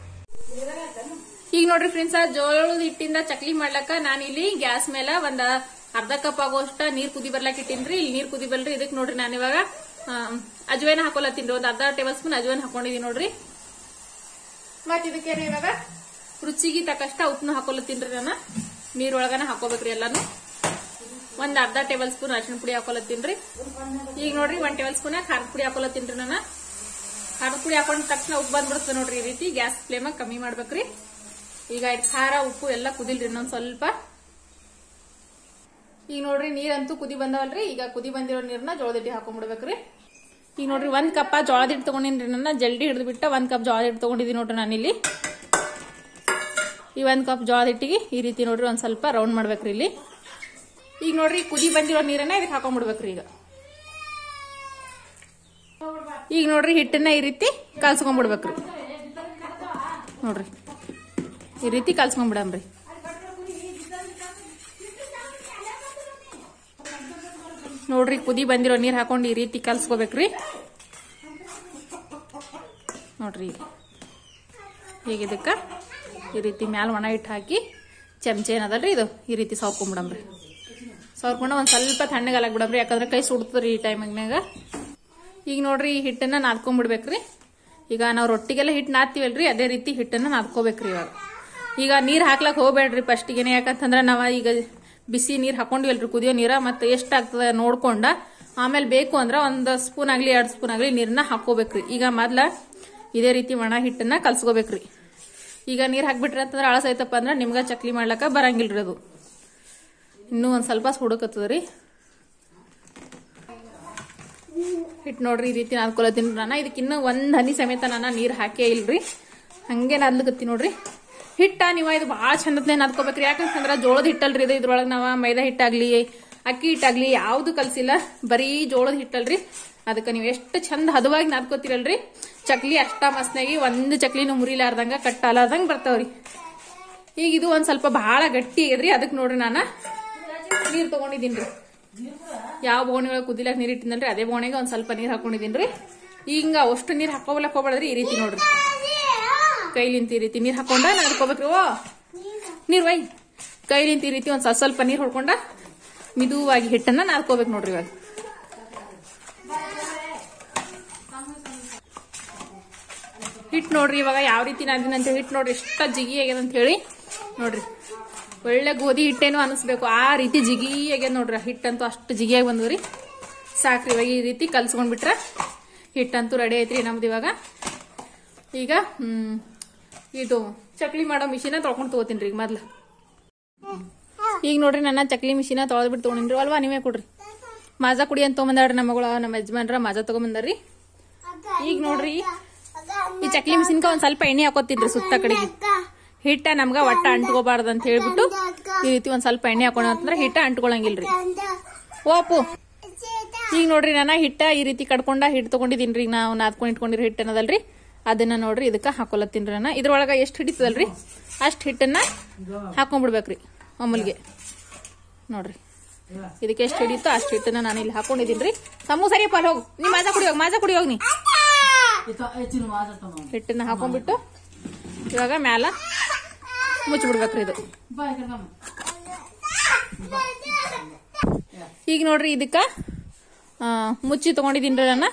ಈಗ ನೋಡ್ರಿ ಫ್ರೆಂಡ್ಸ್ ಜೋಳದ ಹಿಟ್ಟಿಂದ ಚಕ್ಲಿ ಮಾಡ್ಲಕ್ಕ ನಾನಿಲ್ಲಿ ಗ್ಯಾಸ್ ಮೇಲೆ ಒಂದ್ ಅರ್ಧ ಕಪ್ ಆಗೋಷ್ಟ ನೀರ್ ಕುದಿ ಬರ್ಲಾಕ್ ಇಟ್ಟಿನ್ರಿ. ಇಲ್ಲಿ ನೀರ್ ಕುದಿ ಬಲ್ರಿ. ಇದಕ್ ನೋಡ್ರಿ ನಾನು ಇವಾಗ ಅಜ್ವೇನ ಹಾಕೊಳತ್ತೀನ್ರಿ. ಒಂದ್ ಅರ್ಧ ಟೇಬಲ್ ಸ್ಪೂನ್ ಅಜ್ವೇನ್ ಹಾಕೊಂಡಿದೀನಿ ನೋಡ್ರಿ. ಮತ್ ಇದಕ್ಕೇನ ಇವಾಗ ರುಚಿಗೆ ತಕ್ಕಷ್ಟ ಉಪ್ಪನ್ನ ಹಾಕೊಳತ್ತೀನ್ರಿ. ನಾನು ನೀರೊಳಗನ ಹಾಕೋಬೇಕ್ರಿ ಎಲ್ಲಾನು. ಒಂದ್ ಅರ್ಧ ಟೇಬಲ್ ಸ್ಪೂನ್ ಅರಿಶಿಣ ಪುಡಿ ಹಾಕೊಳತ್ತೀನ್ರಿ. ಈಗ ನೋಡ್ರಿ ಒಂದ್ ಟೇಬಲ್ ಸ್ಪೂನ್ ಖಾರದ ಪುಡಿ ಹಾಕೊಳತ್ತೀನ್ರಿ. ನಾನು ಖಾರದ ಪುಡಿ ಹಾಕೊಂಡ ತಕ್ಷಣ ಉಪ್ಪು ಬಂದ್ಬಿಡುತ್ತೆ ನೋಡ್ರಿ. ಈ ರೀತಿ ಗ್ಯಾಸ್ ಫ್ಲೇಮ್ ಕಮ್ಮಿ ಮಾಡ್ಬೇಕ್ರಿ. ಈಗ ಇದು ಖಾರ ಉಪ್ಪು ಎಲ್ಲ ಕುದಿಲ್ರಿ ಇನ್ನೊಂದ್ ಸ್ವಲ್ಪ. ಈಗ ನೋಡ್ರಿ ನೀರಂತೂ ಕುದಿ ಬಂದವಲ್ರಿ. ಈಗ ಕುದಿ ಬಂದಿರೋ ನೀರ್ನ ಜೋಳದ ಹಿಟ್ಟಿ ಹಾಕೊಂಡ್ಬಿಡ್ಬೇಕ್ರಿ. ಈಗ ನೋಡ್ರಿ ಒಂದ್ ಕಪ್ ಜೋಳದ ಹಿಟ್ಟು ತಗೊಂಡಿನ್ರಿ. ನನ್ನ ಜಲ್ದಿ ಹಿಡಿದು ಬಿಟ್ಟ ಒಂದ್ ಕಪ್ ಜೋಳದ ಹಿಟ್ಟು ತಗೊಂಡಿದ್ದೀನಿ ನೋಡ್ರಿ ನಾನಿಲ್ಲಿ. ಈ ಒಂದ್ ಕಪ್ ಜೋಳದ ಹಿಟ್ಟಿಗೆ ಈ ರೀತಿ ನೋಡ್ರಿ ಒಂದ್ ಸ್ವಲ್ಪ ರೌಂಡ್ ಮಾಡ್ಬೇಕ್ರಿ ಇಲ್ಲಿ. ಈಗ ನೋಡ್ರಿ ಕುದಿ ಬಂದಿರೋ ನೀರನ್ನ ಇದಕ್ಕೆ ಹಾಕೊಂಡ್ಬಿಡ್ಬೇಕ್ರಿ. ಈಗ ಈಗ ನೋಡ್ರಿ ಹಿಟ್ಟನ್ನ ಈ ರೀತಿ ಕಲ್ಸ್ಕೊಂಡ್ಬಿಡ್ಬೇಕ್ರಿ. ನೋಡ್ರಿ ಈ ರೀತಿ ಕಲ್ಸ್ಕೊಂಡ್ಬಿಡಮ್ರಿ. ನೋಡ್ರಿ ಕುದಿ ಬಂದಿರೋ ನೀರ್ ಹಾಕೊಂಡು ಈ ರೀತಿ ಕಲ್ಸ್ಕೋಬೇಕ್ರಿ. ನೋಡ್ರಿ ಈಗ ಇದಕ್ಕ ಈ ರೀತಿ ಮ್ಯಾಲ ಒಣ ಹಿಟ್ಟು ಹಾಕಿ ಚಮಚ ಏನದಲ್ರಿ ಇದು ಈ ರೀತಿ ಸೌರ್ಕೊಂಡ್ಬಿಡಮ್ರಿ. ಸೌರ್ಕೊಂಡ ಒಂದ್ ಸ್ವಲ್ಪ ತಣ್ಣಗಾಲಕ್ ಬಿಡಮ್ರಿ. ಯಾಕಂದ್ರೆ ಕೈ ಸುಡ್ತದ್ರಿ ಈ ಟೈಮ್ನಾಗ. ಈಗ ನೋಡ್ರಿ ಈ ಹಿಟ್ಟನ್ನ ನಾದ್ಕೊಂಡ್ಬಿಡ್ಬೇಕ್ರಿ. ಈಗ ನಾವು ರೊಟ್ಟಿಗೆಲ್ಲ ಹಿಟ್ಟು ನಾದ್ತೀವಲ್ರಿ ಅದೇ ರೀತಿ ಹಿಟ್ಟನ್ನ ನಾದ್ಕೋಬೇಕ್ರಿ. ಇವಾಗ ಈಗ ನೀರ್ ಹಾಕ್ಲಕ್ ಹೋಗ್ಬೇಡ್ರಿ ಫಸ್ಟಿಗೆನೆ. ಯಾಕಂತಂದ್ರ ನಾವ್ ಈಗ ಬಿಸಿ ನೀರ್ ಹಾಕೊಂಡಿವಲ್ರಿ ಕುದಿಯೋ ನೀರ ಮತ್ತೆ ಎಷ್ಟ್ ಆಗ್ತದ ನೋಡ್ಕೊಂಡ ಆಮೇಲೆ ಬೇಕು ಅಂದ್ರ ಒಂದ್ ಸ್ಪೂನ್ ಆಗ್ಲಿ ಎರಡ್ ಸ್ಪೂನ್ ಆಗ್ಲಿ ನೀರ್ನ ಹಾಕೋಬೇಕ್ರಿ. ಈಗ ಮೊದ್ಲ ಇದೇ ರೀತಿ ಒಣ ಹಿಟ್ಟನ್ನ ಕಲ್ಸ್ಕೋಬೇಕ್ರಿ. ಈಗ ನೀರ್ ಹಾಕ್ಬಿಟ್ರಿ ಅಂತಂದ್ರ ಅಳಸೈತಪ್ಪ ಅಂದ್ರ ನಿಮ್ಗ ಚಕ್ಲಿ ಮಾಡ್ಲಕ್ಕ ಬರಂಗಿಲ್ರಿ. ಅದು ಇನ್ನೂ ಒಂದ್ ಸ್ವಲ್ಪ ಸುಡಕತ್ತದ್ರಿ. ಹಿಟ್ಟು ನೋಡ್ರಿ ಈ ರೀತಿ ನಾದ್ಕೊಳತೀನಿ ನಾನು. ಇದಕ್ಕೆ ಇನ್ನೂ ಒಂದ್ ಹನಿ ಸಮೇತ ನಾನು ನೀರ್ ಹಾಕೇ ಇಲ್ರಿ. ಹಂಗೆ ನಾದ್ಲಕತ್ತಿ ನೋಡ್ರಿ. ಹಿಟ್ಟ ನೀವ ಇದು ಬಾಳ ಚಂದತ್ನೇ ನಾದ್ಕೋಬೇಕ್ರಿ. ಯಾಕಂತಂದ್ರ ಜೋಳದ ಹಿಟ್ಟಲ್ರಿ ಇದು. ಇದ್ರೊಳಗ ನಾವ ಮೈದಾ ಹಿಟ್ಟಾಗ್ಲಿ ಅಕ್ಕಿ ಹಿಟ್ಟಾಗ್ಲಿ ಯಾವ್ದು ಕಲ್ಸಿಲ್ಲ. ಬರೀ ಜೋಳದ ಹಿಟ್ಟಲ್ರಿ. ಅದಕ್ಕೆ ನೀವು ಎಷ್ಟು ಚಂದ ಹದವಾಗಿ ನಾದ್ಕೋತಿರಲ್ರಿ ಚಕ್ಲಿ ಅಷ್ಟ ಮಸ್ನಾಗಿ ಒಂದ್ ಚಕ್ಲಿನೂ ಮುರಿಲಾರ್ದಂಗ ಕಟ್ಟಾಲಾರ್ದಂಗ ಬರ್ತಾವ್ರಿ. ಈಗ ಇದು ಒಂದ್ ಸ್ವಲ್ಪ ಬಹಳ ಗಟ್ಟಿ ಇದ್ರಿ. ಅದಕ್ಕೆ ನೋಡ್ರಿ ನಾನು ನೀರ್ ತಗೊಂಡಿದ್ದೀನ್ರಿ. ಯಾವ ಬೋಣಿ ಒಳಗೆ ಕುದಿಲಾಕ ನೀರ್ ಇಟ್ಟಿನಲ್ರಿ ಅದೇ ಬೋಣಿಗೆ ಒಂದ್ ಸ್ವಲ್ಪ ನೀರ್ ಹಾಕೊಂಡಿದೀನ್ರಿ. ಹಿಂಗ ಅಷ್ಟು ನೀರ್ ಹಾಕೋಲಕ್ ಹೋಗ್ಬೇಡ್ರಿ. ಈ ರೀತಿ ನೋಡ್ರಿ ಕೈಲಿಂತ ಈ ರೀತಿ ನೀರ್ ಹಾಕೊಂಡ ನಾದ್ಕೋಬೇಕ್ರಿ. ಓ ನೀರ್ ವೈ ಕೈಲಿಂತ ಈ ರೀತಿ ಒಂದ್ ಸ್ವಲ್ಪ ಸ್ವಲ್ಪ ನೀರ್ ಹೊಡ್ಕೊಂಡ ಮಿದುವಾಗಿ ಹಿಟ್ಟನ್ನ ನಾದ್ಕೋಬೇಕು ನೋಡ್ರಿ. ಇವಾಗ ಹಿಟ್ ನೋಡ್ರಿ ಇವಾಗ ಯಾವ ರೀತಿ ನಾದಿನ ಅಂತ ಹಿಟ್ ನೋಡ್ರಿ ಎಷ್ಟ ಜಿಗಿ ಆಗ್ಯದ ಅಂತ ಹೇಳಿ ನೋಡ್ರಿ. ಒಳ್ಳೆ ಗೋಧಿ ಹಿಟ್ಟೇನು ಅನಿಸ್ಬೇಕು ಆ ರೀತಿ ಜಿಗಿ ಆಗ್ಯದ ನೋಡ್ರಿ. ಹಿಟ್ಟಂತೂ ಅಷ್ಟು ಜಿಗಿಯಾಗಿ ಬಂದ್ರಿ. ಸಾಕ್ರಿ ಇವಾಗ ಈ ರೀತಿ ಕಲ್ಸ್ಕೊಂಡ್ಬಿಟ್ರ ಹಿಟ್ಟಂತೂ ರೆಡಿ ಐತ್ರಿ ನಮ್ದು. ಇವಾಗ ಈಗ ಹ್ಮ್ ಇದು ಚಕ್ಲಿ ಮಾಡೋ ಮಿಷಿನ ತೊಳ್ಕೊಂಡ್ ತಗೋತೀನ್ರಿ ಈಗ ಮೊದ್ಲು. ಈಗ ನೋಡ್ರಿ ನನ್ನ ಚಕ್ಲಿ ಮಿಷಿನ ತೊಳೆದ್ಬಿಟ್ಟು ತಗೊಂಡಿನ್ರಿ ಅಲ್ವಾ. ನೀವೇ ಕೊಡ್ರಿ. ಮಾಜಾ ಕುಡಿ ಅಂತ ತೊಗೊಂಬಂದಾಡ್ರಿ ನಮ್ಮ ಮಗಳು ನಮ್ಮ ಯಜಮಾನ್ರ ಮಾಜಾ ತಗೊಂಬಂದಾರ್ರಿ. ಈಗ ನೋಡ್ರಿ ಈ ಚಕ್ಲಿ ಮಿಷಿನ್ಕ ಒಂದ್ ಸ್ವಲ್ಪ ಎಣ್ಣೆ ಹಾಕೋತೀನ್ರಿ ಸುತ್ತ ಕಡೆಗೆ. ಹಿಟ್ಟ ನಮ್ಗ ಒಟ್ಟ ಅಂಟ್ಕೋಬಾರ್ದು ಅಂತ ಹೇಳ್ಬಿಟ್ಟು ಈ ರೀತಿ ಒಂದ್ ಸ್ವಲ್ಪ ಎಣ್ಣೆ ಹಾಕೋಣ ಅಂತಂದ್ರ ಹಿಟ್ಟ ಅಂಟ್ಕೊಳಂಗಿಲ್ರಿ. ಓಪು ಈಗ ನೋಡ್ರಿ ನಾನು ಹಿಟ್ಟ ಈ ರೀತಿ ಕಡ್ಕೊಂಡ ಹಿಟ್ಟು ತಗೊಂಡಿದೀನ್ರಿ. ನಾವು ನಾದ್ಕೊಂಡ್ ಇಟ್ಕೊಂಡಿರಿ ಹಿಟ್ಟು ಅನ್ನೋದಲ್ರಿ ಅದನ್ನ ನೋಡ್ರಿ ಇದಕ್ಕ ಹಾಕೊಲತ್ತೀನ್ರಿ. ನಾನು ಇದ್ರೊಳಗ ಎಷ್ಟ್ ಹಿಡಿತದಲ್ರಿ ಅಷ್ಟ್ ಹಿಟ್ಟನ್ನ ಹಾಕೊಂಡ್ಬಿಡ್ಬೇಕ್ರಿ ಅಮೂಲ್ಗೆ. ನೋಡ್ರಿ ಇದಕ್ಕೆ ಎಷ್ಟು ಹಿಡಿತೋ ಅಷ್ಟ್ ಹಿಟ್ಟನ್ನ ನಾನು ಇಲ್ಲಿ ಹಾಕೊಂಡಿದೀನ್ರಿ. ಸಮೂ ಸರಿ ಪಾಲ್ ಹೋಗ್ ನೀ ಮಾಜಾ ಕುಡಿ ಹೋಗ್ ಮಾಜಾ ಕುಡಿ ಹೋಗ್ ನೀ. ಹಿಟ್ಟನ್ನ ಹಾಕೊಂಡ್ಬಿಟ್ಟು ಇವಾಗ ಮ್ಯಾಲ ಮುಚ್ಚಿಬಿಡ್ಬೇಕ್ರಿ ಇದು. ಈಗ ನೋಡ್ರಿ ಇದಕ್ಕ ಮುಚ್ಚಿ ತಗೊಂಡಿದೀನ್ರಿ ನನ್ನ.